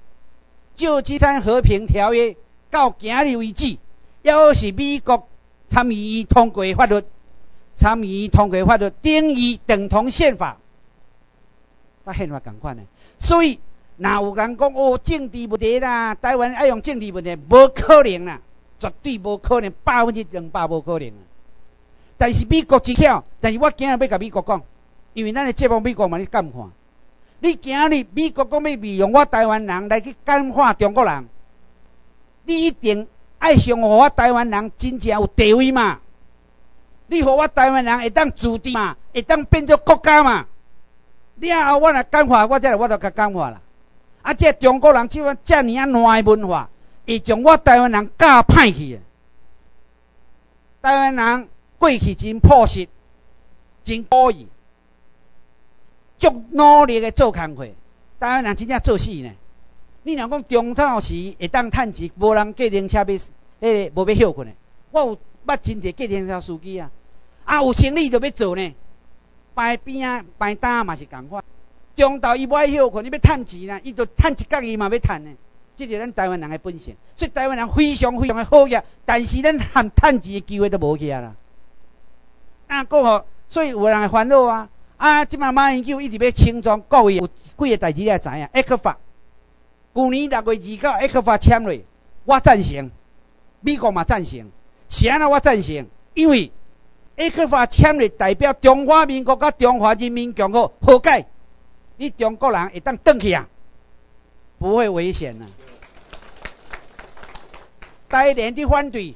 B: 旧金山和平条约到今日为止，要是美国参议院通过的法律，参议院通过的法律等于等同宪法，甲宪法同款的。所以，若有人讲哦政治问题啦，台湾爱用政治问题，无可能啦，绝对无可能，百分之两百无可能。但是美国真巧，但是我今日要甲美国讲，因为咱的节目美国嘛，你监看。你今日美国讲要利用我台湾人来去感化中国人，你一定爱上互我台湾人真正有地位嘛？你互我台湾人会当自治嘛？会当变做国家嘛？了后我若感化，我再来我就甲感化啦。啊，这中国人即款遮尔啊烂的文化，会将我台湾人教歹去。台湾人过去真朴实，真古意。足努力的做工课，台湾人真正做死呢。你若讲中昼时会当趁钱，无人计程车要，迄个无要休困的。我有捌真侪计程车司机啊，啊有生意就要做呢，摆边啊摆单嘛是共款。中昼伊无爱休困，你要趁钱啦，伊就趁一角伊嘛要趁呢。这是咱台湾人的本性，所以台湾人非常非常的好业，但是咱含趁钱的机会都无去啊啦。啊，过好，所以有人会烦恼啊。啊，即马马英九一直要清创国有几个代志你也知影 ，A 克法，去年六月二九 A 克法签落，我赞成，美国嘛赞成，是安怎我赞成？因为 A 克法签落代表中华民国甲中华人民共和和解，你中国人会当转去啊，不会危险啊。台联的反对，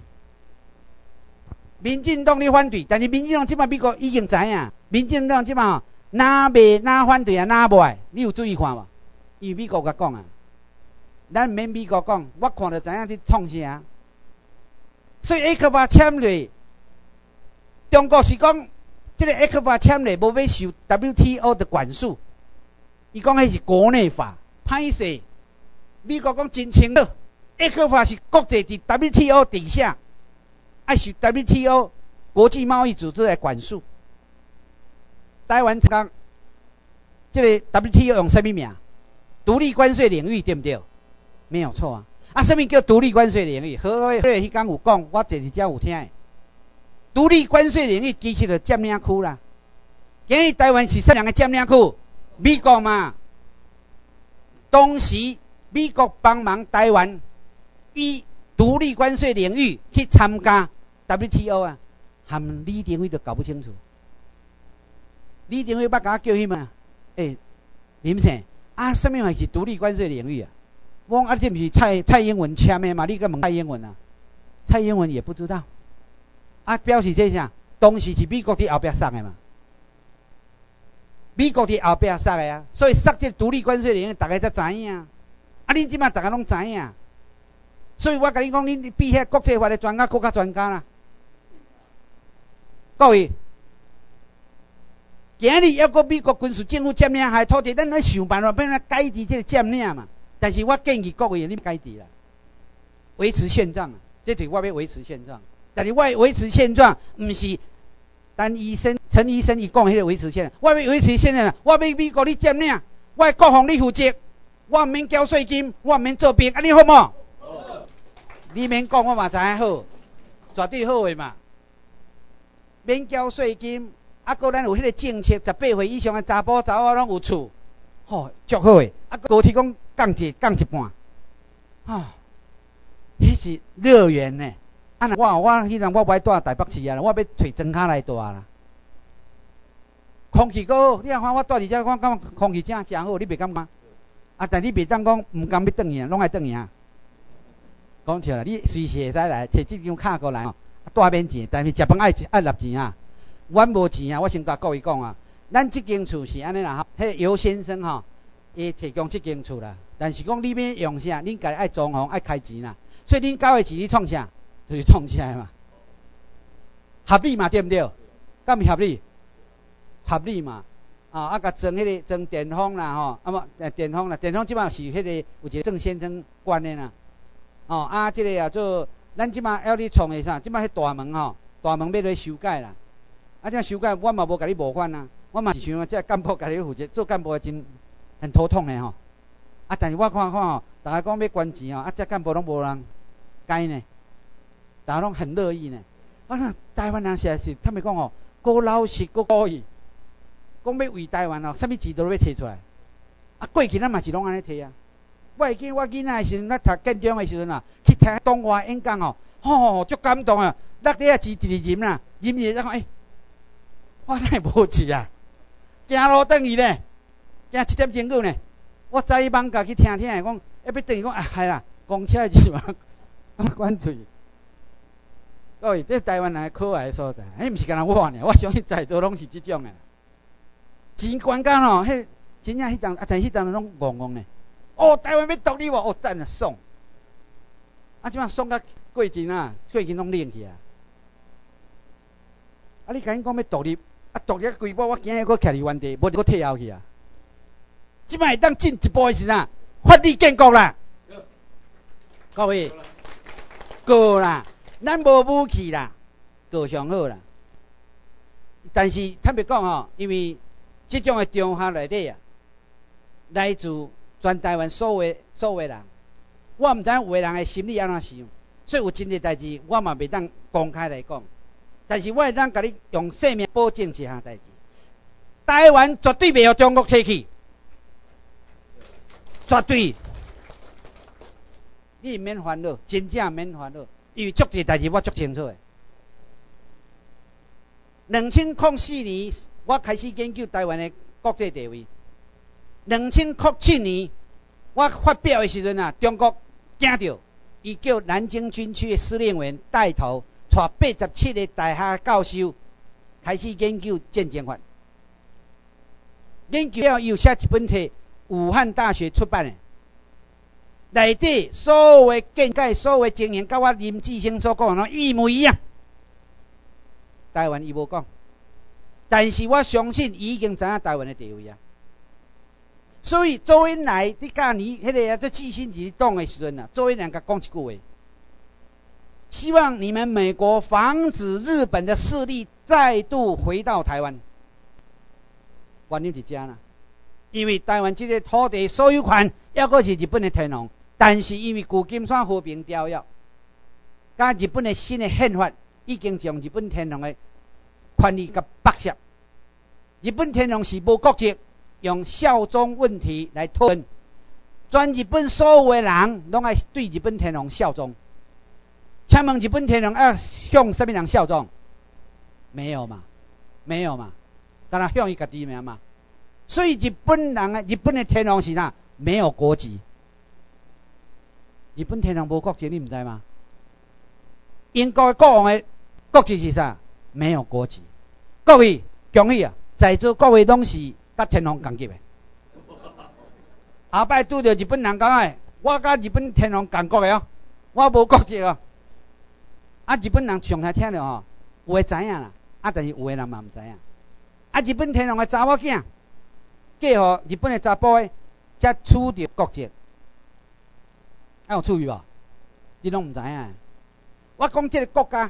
B: 民进党的反对，但是民进党即马美国已经知影。民进党即马哪袂哪反对啊哪无爱，你有注意看无？因为美国甲讲啊，咱毋免美国讲，我看就知影你创啥。所以 A 克法签落，中国是讲这个 A 克法签落无要受 W T O 的管束，伊讲迄是国内法，歹势。美国讲真清楚 ，A 克法是国际伫 W T O 底下，爱受 W T O 国际贸易组织来管束。台湾讲，这个 W T O 用什么名？独立关税领域对不对？没有错啊。啊，什么叫独立关税领域？何谓？迄刚有讲，我坐伫遮有听的。独立关税领域其实就占领区啦。今日台湾是啥人的占领区？美国嘛。当时美国帮忙台湾以独立关税领域去参加 W T O 啊，含李登辉都搞不清楚。李登辉捌甲我叫伊嘛？诶，林生啊，什么话是独立关税领域啊？我讲啊，这不是蔡蔡英文签的嘛？你个问蔡英文啊？蔡英文也不知道。啊，表示这啥？当时是美国伫后壁送的嘛？美国伫后壁送的啊，所以送这独立关税领域，大家才知影啊。啊，恁即马大家拢知影，所以我甲你讲，恁比遐国际法的专家、国家专家啦。各位。今日要个美国军事政府占领海土地，咱来想办法要来改制这个占领嘛。但是我建议各位你改制啦，维持现状啊，这就是我要维持现状。但是我维持现状，唔是陈医生、陈医生伊讲迄个维持现状，我要维持现状，我要美国你占领，我国防你负责，我唔免交税金，我唔免做兵，安尼好唔好？好。你免讲，我嘛知影好，绝对好诶嘛，免交税金。啊，搁咱有迄个政策，十八岁以上的查甫查某拢有厝，吼、哦，足好诶。啊，高铁讲降一降一半，哦，迄是乐园呢。啊，我我迄阵我不爱住台北市啊，我要找庄脚来住啦。空气够好，你若看我住伫遮，我感觉空气真真好，你袂感觉？啊，但你袂当讲毋甘要转去啊，拢爱转去啊。讲笑啦，你随时会使来摕即张卡过来哦，住免钱，但是食饭爱爱纳钱啊。阮无钱啊，我先甲各位讲啊，咱即间厝是安尼啦，迄个尤先生吼，伊提供即间厝啦。但是讲你要用啥，恁家己爱装潢爱开钱啦。所以恁交的钱你创啥，就是创起来嘛，合理嘛，对毋对？敢毋合理？合理嘛。啊，啊，甲装迄个装电风啦吼，啊无电风啦，电风即马是迄个有一个郑先生管的啦。哦，啊，即、这个啊做，咱即马要你创的啥？即马迄大门吼，大门要来修改啦。啊，这修改我嘛无甲你无款啊，我嘛是想这干部甲你负责，做干部真很头痛的吼。啊，但是我看看吼，大家讲要捐钱吼，啊，这干部拢无人改呢，大家拢很乐意呢。 我讲台湾人实在是，他们讲哦，够老实，够故意，讲要为台湾哦，啥物钱都要摕出来。啊，过去咱嘛是拢安尼摕啊。我会记我囡仔诶时阵，咱读建中诶时阵啊，去听东华演讲哦，吼，足感动啊！落底啊钱直直啉啦，啉伊才讲，诶，我哪会无钱啊？行路转去呢，行七点钟久呢。我早一晚甲去听听诶，讲，要转去讲，啊，系啦，公车就是嘛，管嘴。各位，这台湾人可爱诶所在，迄毋是干那我呢，我相信在座拢是即种诶。钱管干哦，迄真正迄阵啊，但迄阵拢戆戆呢。哦，台湾要独立喎，哦，赞啊，爽！啊，即摆爽甲过钱啊，最近拢冷去啊。啊，你甲因讲要独立，啊，独立规步，我今日搁徛伫原地，无搁退后去啊。即摆会当进一步诶时啊，法律建国啦。各位，过啦，咱无武器啦，过上好啦。但是坦白讲吼，因为即种诶中学内底啊，来自全台湾所有所有人，我毋知影有诶人诶心理安怎想，所以有真个代志我嘛袂当公开来讲。但是我会当甲你用性命保证一项代志，台湾绝对袂互中国摕去，绝对。你毋免烦恼，真正免烦恼，因为足侪代志我足清楚诶。两千零四年，我开始研究台湾诶国际地位。两千零七年，我发表的时阵啊，中国惊到，伊叫南京军区的司令员带头，带八十七个大学教授开始研究战争法。研究了，伊有写一本册，武汉大学出版的，内底所有的见解、所有的经验，甲我林志升所讲的一模一样。台湾伊无讲，但是我相信伊已经知影台湾的地位啊。所以周恩来伫甲年迄个啊，在季辛吉党的时阵啊，周恩来甲讲一句话，希望你们美国防止日本的势力再度回到台湾。原因是这啦，因为台湾这个土地所有权抑阁是日本的天皇，但是因为旧金山和平条约，甲日本的新的宪法已经将日本天皇的权利甲剥削。日本天皇是无国籍。用效忠问题来讨论，全日本所有的人拢爱对日本天皇效忠。请问日本天皇要向什么人效忠？没有嘛？没有嘛？当然向伊家己名嘛。所以日本人啊，日本的天皇是哪？没有国籍。日本天皇无国籍，你唔知吗？英国国王的国籍是啥？没有国籍。各位恭喜啊！在座各位拢是。甲天皇同级的，后摆拄着日本人讲诶，我甲日本天皇同国的哦，我无国籍哦。啊，日本人上台听着吼，有诶知影啦，啊，但是有诶人嘛毋知影。啊，日本天皇诶查某囝，嫁互日本诶查甫诶，才取得国籍，啊有趣味无？你拢毋知影。我讲即个国家，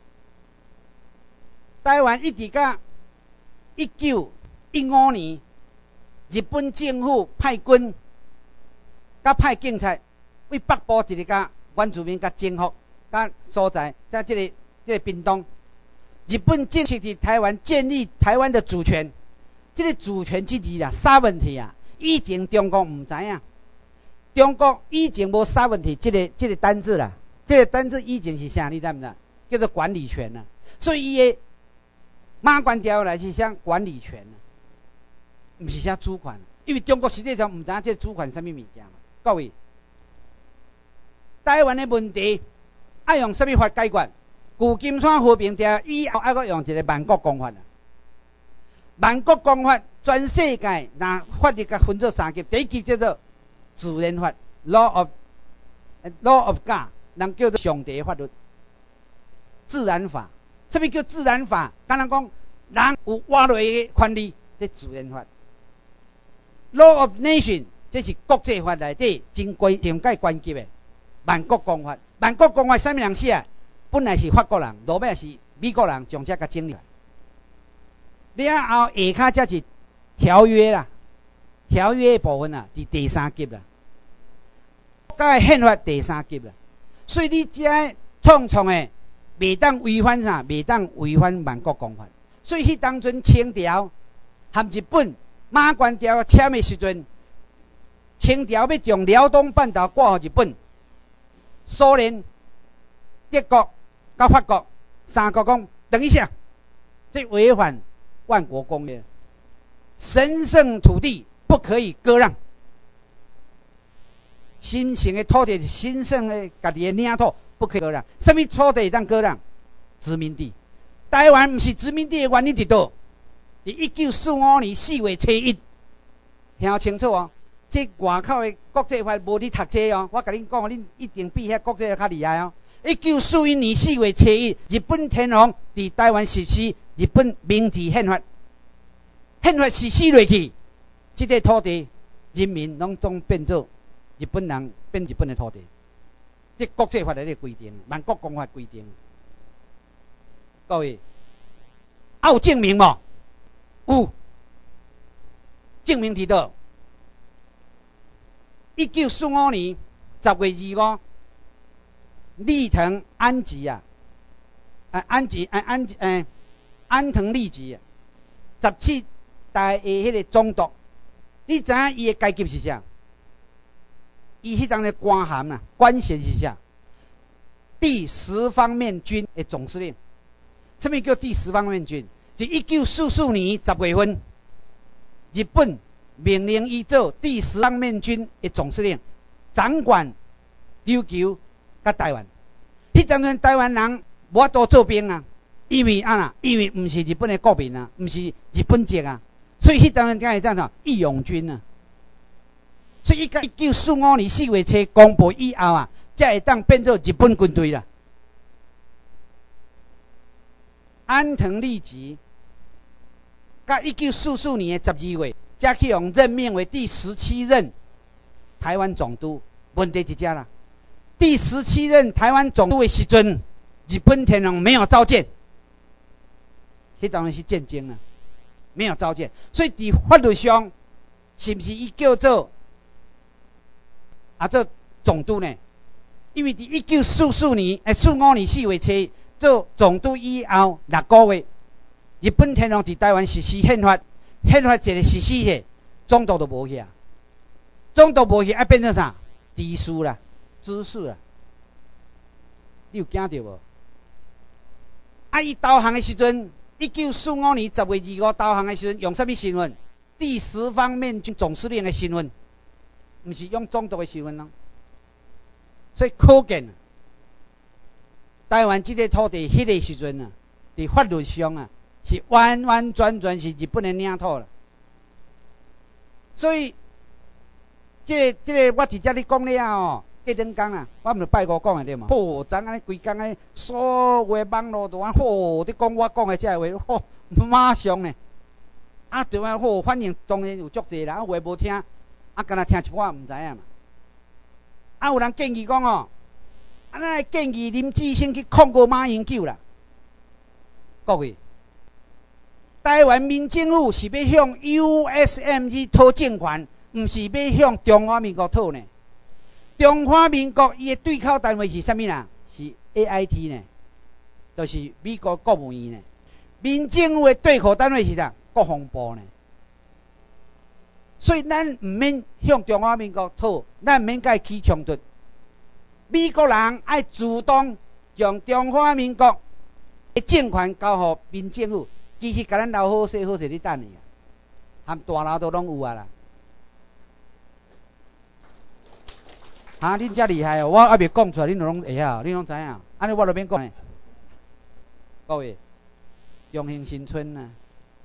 B: 台湾一直甲一九一五年，日本政府派军，甲派警察为北部一个甲原住民甲征服甲所在，在这个这个屏东，日本正式伫台湾建立台湾的主权。这个主权之字啊，啥问题啊？以前中国唔知影，中国以前无啥问题，这个这个单字啦，这个单字以前是啥？你知唔知？叫做管理权啊。所以伊的马关条来是啥管理权啊？毋是啥主权，因为中国实际上毋知影这主权什么物件嘛。各位，台湾的问题爱用什么法解决？旧金山和平条约以后爱阁用一个万国公法啊。万国公法全世界那法律甲分做三级，第一级叫做自然法 （Law of Law of God）， 人叫做上帝法律。自然法，什么叫自然法？敢若讲人有活落的权利，这自然法。Law of Nation， 这是国际法内底真关上界关键的万国公法。万国公法啥物人写？本来是法国人，落尾是美国人将这甲整理。了后下骹才是条约啦，条约的部分啊，伫第三级啦，国家的宪法第三级啦。所以你这创创的袂当违反啥？袂当违反万国公法。所以迄当阵清朝和日本马关条签的时阵，清朝要将辽东半岛挂予日本，苏联、德国、甲法国三国讲等一下，这违反万国公约，神圣土地不可以割让。神圣的土地是神圣的家己的领土，不可以割让。什么土地当割让？殖民地。台湾不是殖民地的原因伫倒？伫一九四五年四月初一，听清楚哦。这外口的国际法无你读册哦，我甲恁讲，恁一定比遐国际法较厉害哦。一九四一年四月初一，日本天皇伫台湾实施日本明治宪法，宪法实施落去，这个土地人民拢总变做日本人，变日本的土地。这国际法的咧规定，万国公法规定。各位，有证明无？有，证明伫倒？一九四五年十月二五，立藤安吉啊，啊安吉啊安诶安藤利吉啊，十七代的迄个总督，你知影伊的阶级是啥？伊迄当的官衔啊，官衔是啥？第十方面军的总司令。什么叫第十方面军？就一九四四年十月份，日本命令伊做第十方面军的总司令，掌管琉球甲台湾。迄阵阵台湾人无法度做兵啊，因为啊啦，因为毋是日本的国民啊，毋是日本籍啊，所以迄阵阵敢会怎样？义勇军啊。所以一九四五年四月初公布以后啊，才会当变做日本军队啦。安藤利吉，到一九四四年的十二月，才去用任命为第十七任台湾总督。问题一只啦，第十七任台湾总督的时阵，日本天皇没有召见，迄当然是战争啊，没有召见。所以伫法律上，是不是伊叫做啊做总督呢？因为伫一九四四年诶四五年四月初。做总督以后六个月，日本天皇伫台湾实施宪法，宪法一个实施下，总督都无去啊，总督无去啊，变成啥？知事啦，知事啦，你有惊到无？啊，伊投降的时阵，一九四五年十月二五投降的时阵，用什么身份？第十方面军总司令的身份，毋是用总督的身份咯。所以可见。台湾这个土地，迄个时阵啊，伫法律上啊，是完完全全是日本的领土了。所以，这个、这个我直接你讲了哦，过两天啊，我毋是拜五讲的对嘛？吼，昨安尼规工安尼，所有网络都安吼，你讲我讲的这话，吼，马上呢，啊，对啊，吼，反正当然有足济人话无听，啊，干那听一半毋知影嘛。啊，有人建议讲哦。啊，咱建议林志升去控告马英九啦。各位，台湾民政府是要向 U S M G 讨政权，毋是要向中华民国讨呢。中华民国伊的对口单位是啥物啦？是 A I T 呢，就是美国国务院呢。民政府的对口单位是啥？国防部呢。所以咱毋免向中华民国讨，咱毋免甲伊起冲突。美国人爱主动将中华民国的政权交予民政府，其实甲咱留好势好势咧等伊啊，含大佬都拢有啊啦。啊，恁遮厉害哦！我还未讲出来，恁拢会晓，恁拢知影。安尼我就免讲咧。各位，中兴新村啊，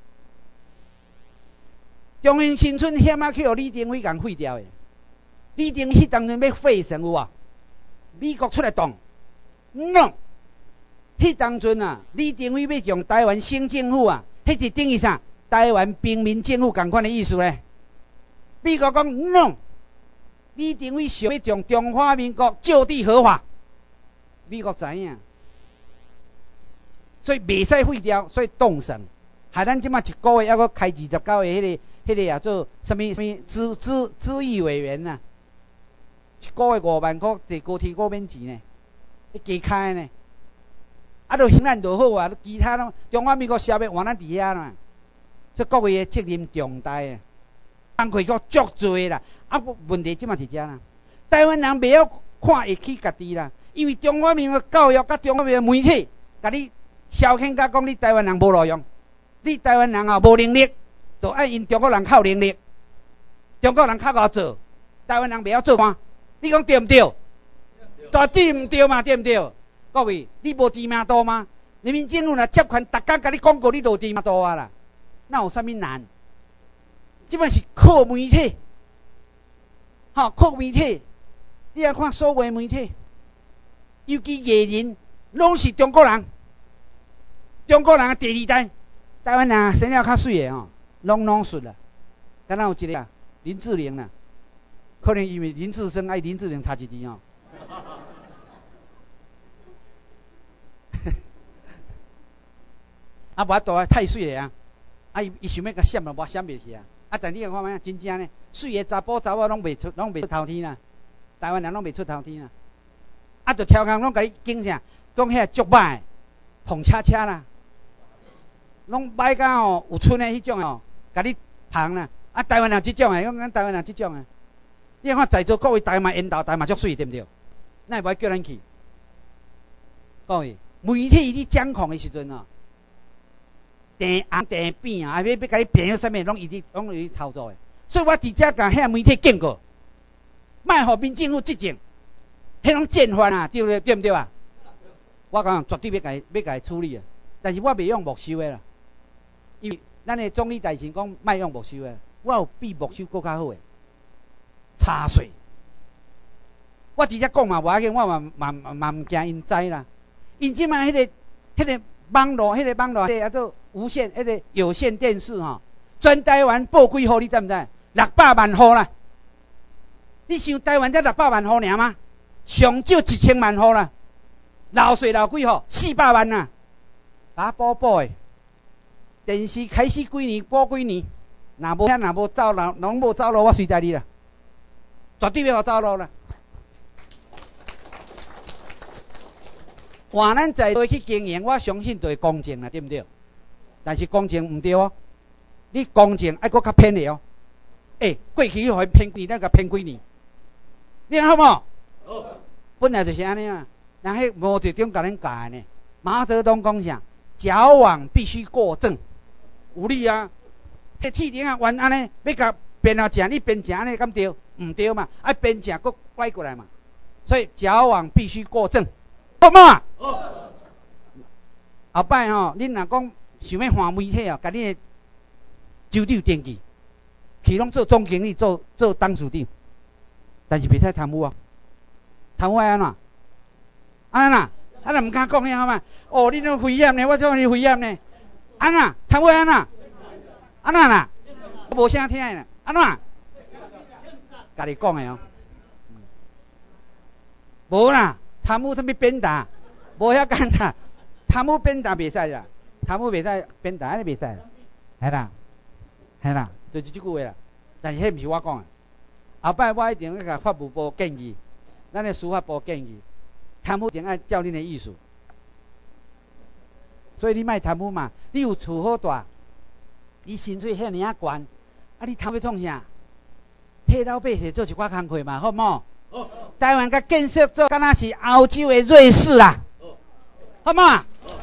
B: 中兴新村险啊去互李登辉共废掉诶。李登辉当阵要废城有无？美国出来动 ，no， 迄当阵啊，李登辉要将台湾省政府啊，迄是等于啥？台湾平民政府共款的意思咧。美国讲 no， 李登辉想要将中华民国就地合法，美国知影，所以袂使废掉，所以冻省，害咱即马一个月还阁开二十九个迄个迄个啊做什么什么咨咨咨议委员呐、啊。一个月五万块，坐高铁股免钱呢，你加开呢？ 啊，就行咱就好啊，其他拢中华民国消灭换咱伫遐啦，所以各位的责任重大啊，工课够足多啦，啊，问题即嘛是遮啦，台湾人袂晓看会起家己啦，因为中华民国教育甲中华民国媒体，甲你消遣甲讲你台湾人无路用，你台湾人啊无能力，就爱因中国人靠能力，中国人靠敖做，台湾人袂晓做官，你讲对毋对？绝对毋对嘛，对毋对？各位，你无知名度吗？人民政府若接权，逐工甲你广告，你就知名度啊啦，哪有啥物难？即摆是靠媒体，吼、哦、靠媒体，你来看所有的媒体，尤其艺人，拢是中国人，中国人的第二代，台湾人生了较水的吼，拢拢顺啦。敢若有一个啊，林志玲啦，可能因为林志升爱林志玲差一字吼。啊，无法度啊，太水了啊！啊，伊伊想要甲闪了，无闪袂去啊！啊，但你看卖，真正呢，水的查甫查某拢袂出，拢袂出头天啦。台湾人拢袂出头天啦。啊，就超工拢甲你讲啥？讲遐足歹，碰车车啦，拢歹甲吼有村的迄种哦，甲你捧啦。啊，台湾人即种诶，讲咱台湾人即种诶，你看在座各位台湾引导，台湾足水对毋对？那会叫咱去？各位，媒体你掌控的时阵哦。电红电变啊，要要甲你变咗啥物，拢伊伫拢伊操作诶。所以我直接甲遐媒体警告，卖互民政府执政，迄种奸犯啊，对不对？对毋对啊？我讲绝对要甲要甲处理啊，但是我袂用没收诶啦，因为咱诶总理大臣讲卖用没收诶，我有比没收更较好诶，查税。我直接讲嘛，无要紧，我嘛嘛嘛毋惊因知啦，因即摆迄个迄个。网络迄个网络，迄个叫做无线，迄个有线电视吼，全台湾报几户，你知毋知？六百万户啦！你想台湾才六百万户尔吗？上少一千万户啦，漏税漏几户？四百万呐！打补补诶，电视开始几年补几年，若无遐若无走路，拢无走路，我随在你啦，绝对要互走路啦。换咱在座去经营，我相信就会公正啦，对毋对？但是公正毋对哦，你公正爱搁较偏的哦。诶、欸，过去互伊骗几年，咱甲骗几年，你好无？好。本来就是安尼啊，人迄无一中甲恁教呢。毛泽东讲啥？矫枉必须过正，有理啊。迄铁顶啊，原安尼要甲变啊正，你变正安尼敢对？毋对嘛，爱变正搁拐过来嘛。所以矫枉必须过正。好嘛？好。后摆吼，恁若讲想要换媒体哦，甲恁的州长登记，去拢做总经理，做做董事长，但是袂使贪污哦。贪污爱安怎？安怎？啊，若毋敢讲呢，好嘛？哦，恁都危险呢，我怎你危险呢？安怎？贪污安怎？安怎啦？我无啥听的，安怎？家己讲的哦。无啦。贪污什么鞭打，无遐简单。贪污鞭打袂使啦，贪污袂使鞭打，安尼袂使啦，系啦，系啦，就是即句话啦。但是迄毋是我讲的，后摆我一定要甲法务部建议，咱的司法部建议，贪污一定爱照恁的意思。所以你莫贪污嘛，你有厝好大，你薪水遐尔啊悬，啊你贪要创啥？替老百姓做一寡工课嘛，好冇？好。台湾甲建设做，敢若是欧洲的瑞士啦，好嘛？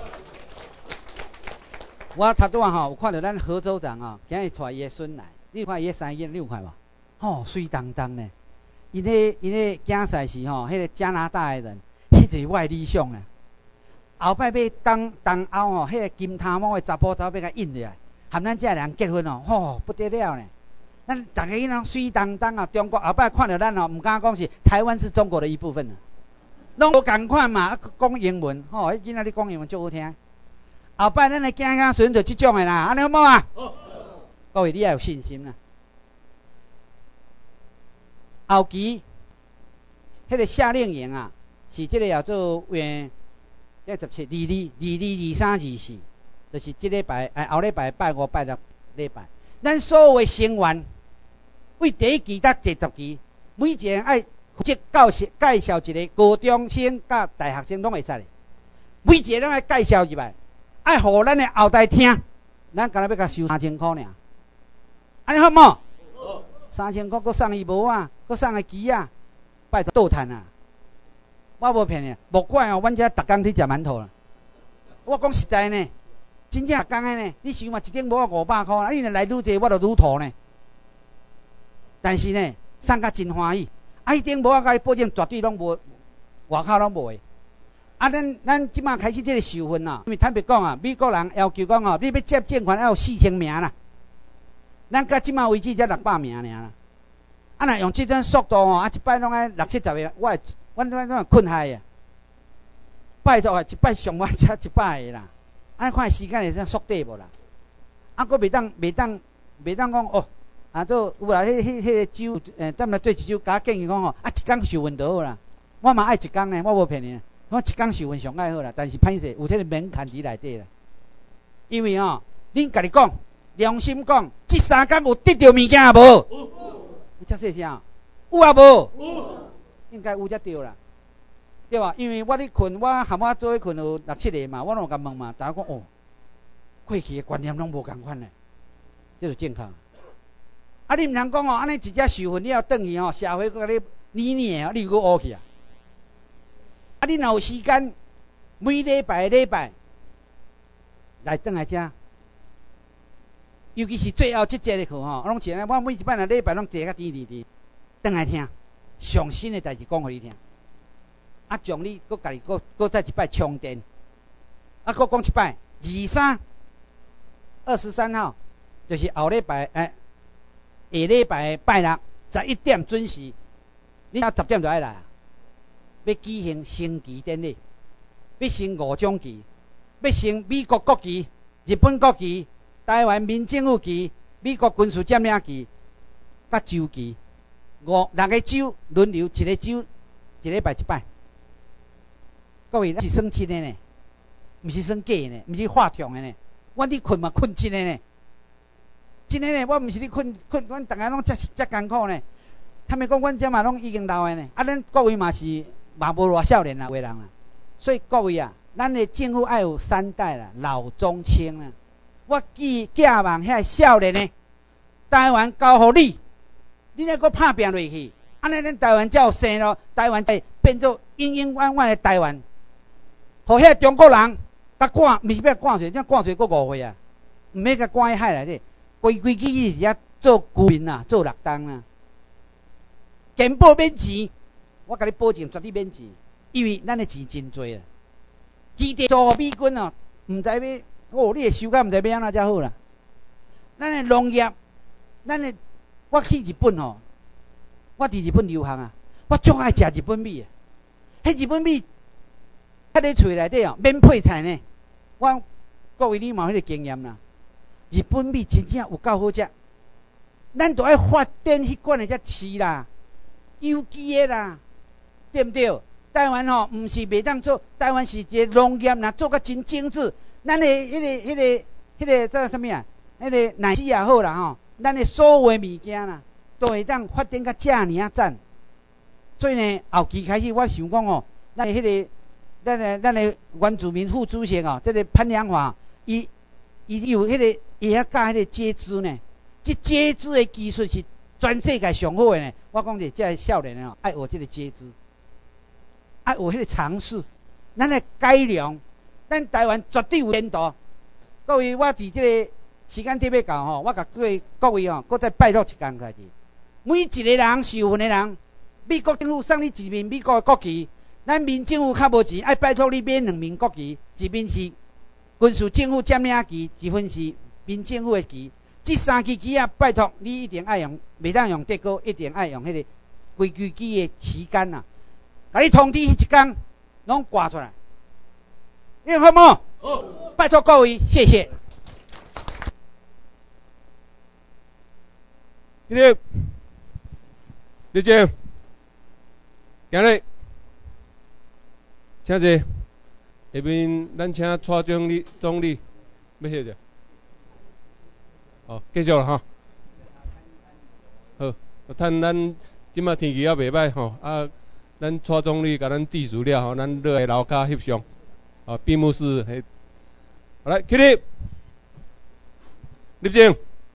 B: 我头拄啊吼，有看到咱何州长哦，今日带伊的孙来，你看伊的三囡，你有看无？吼，水当当呢。因迄因迄竞赛时吼，迄个加拿大的人，迄就是我的理想啊。后摆要东东欧吼，迄个金头毛的查甫查某要甲引入来，含咱遮人结婚哦，吼不得了呢。咱逐个囡仔水当当啊！中国后摆看到咱哦，毋敢讲是台湾是中国的一部分啊，拢无共款嘛，讲英文吼，迄囡仔你讲英文足好听。后摆咱的囝仔孙就即种的啦，安尼好无啊？好。各位你要有信心啦。后期迄个夏令营啊，是即个叫做诶，一十七、二二、二二、二三、二四，就是即礼拜哎后礼拜拜五、拜六礼拜，咱所有的成员。为第一期到第十期，每一个人爱负责教介绍一个高中生甲大学生拢会使的。 每一个拢爱介绍入来，爱互咱的后代听，咱干那要甲收三千块尔，安尼好冇？好，三千块，佮送伊帽啊，佮送伊旗啊，拜托倒趁啊！我无骗你，莫怪哦，阮遮逐工去食馒头啦。我讲实在呢，真正逐工的呢，你想嘛，一顶帽啊五百块，啊你若来愈济，我就愈图呢。但是呢，送甲真欢喜，啊迄顶帽啊，甲你保证绝对拢无，外口拢无的。啊，咱咱即马开始这个受训啊，因为坦白讲啊，美国人要求讲哦，你要接证款要有四千名啦，咱到即马为止才六百名尔啦。啊，若用即种速度哦，啊一摆拢爱六七十个，我会阮阮拢困害啊。拜托啊，一摆上我才一百个啦，啊看时间会使缩短无啦？啊，佫袂当袂当袂当讲哦，啊做有啦，迄迄迄个酒，诶，踮来对一酒，甲建议讲哦，啊一工受训就好啦。我嘛爱一工呢，我无骗你。我一工受训上爱好啦，但是歹势有迄个门槛伫内底啦。因为哦，恁家己讲，良心讲，即三工有得到物件无？有。你遮细声，有啊无？有。应该有才对啦，对吧？因为我咧困，我含我做伙困有六七个嘛，我拢甲问嘛，大家讲哦，过去的观念拢无共款嘞，这就正确。啊，你毋通讲哦，安尼一只受训你要转去哦，社会佮你黏黏哦，你又学去啊？啊，你若有时间，每礼拜礼拜来转来遮，尤其是最后即节的课吼，我拢是安尼，我每一摆若礼拜拢坐较甜甜甜，转来听上新的代志讲互你听，啊，将你佮家己佮佮再一摆充电，啊，佮讲一摆二三二十三号，就是后礼拜诶，下礼拜拜六十一点准时，你啊十点就爱来啊。要举行升旗典礼，要升五种旗，要升美国国旗、日本国旗、台湾民政府旗、美国军事占领旗、甲州旗，五六个州轮流，一个州一礼拜一摆。各位，咱是算真的呢，毋是算假的呢，毋是画像的呢。阮伫困嘛困真的呢，真的呢，我毋是伫困困，阮逐个拢遮遮艰苦呢。他们讲阮遮嘛拢已经老的呢，啊，咱各位嘛是。嘛无偌少年啦，有的人啦，所以各位啊，咱的政府爱有三代啦，老中青啦。我寄寄望遐少年呢，台湾交互你，你若搁拍拼落去，安尼咱台湾才有生咯，台湾才变做永永远远的台湾。互遐中国人甲赶，毋是要赶出，这赶出搁误会啊，毋免甲赶去海内底，规规矩矩伫遐做居民啊，做六当啊，健保免钱。我甲你保证绝对免钱，因为咱的钱真多啦。基地租互美军哦，毋知要哦，你的收入毋知要安怎才好啦。咱的农业，咱的我去日本哦，我伫日本留学啊，我最爱食日本米啊。迄日本米喺你厝内底哦，免配菜呢。我各位你嘛有迄个经验啦，日本米真正有够好食。咱着爱发展迄款的才饲啦，有机的啦。对不对？台湾吼，毋是袂当做，台湾是一个农业，若做甲真精致。咱的迄、那个、迄、那个、迄个叫啥物啊？迄、那个奶昔也好啦吼，咱的所有物件啦，都会当发展甲遮尔啊赞。所以呢，后期开始我想讲吼，咱的迄、那个、咱的、咱的原住民副主席哦，这个潘良华，伊伊有迄、那个，伊遐教迄个接枝呢，即接枝的技术是全世界上好的呢。我讲者，这少年哦，爱学这个接枝。啊，有迄个尝试，咱来改良，咱台湾绝对有前途。各位，我伫这个时间特别到吼，我甲各位各位哦，搁再拜托一工下去。每一个人受训的人，美国政府送你一面美国的国旗，咱民政府较无钱，爱拜托你买两面国旗，一面是军事政府占领旗，一份是民政府的旗。这三支旗啊，拜托你一定爱用，袂当用德国，一定爱用迄个规矩矩的旗杆啊。甲你通知迄一工，拢挂出来，你好冇？好，拜托各位，谢谢。
A: 今日，李姐，今日，请坐。下面咱请蔡总理总理要歇者。哦，继续啦哈。好，趁咱即马天气也袂歹吼啊。咱蔡总理甲咱致辞了吼，咱落来楼骹翕相。 啊，闭幕式，嘿，好来起立，立正。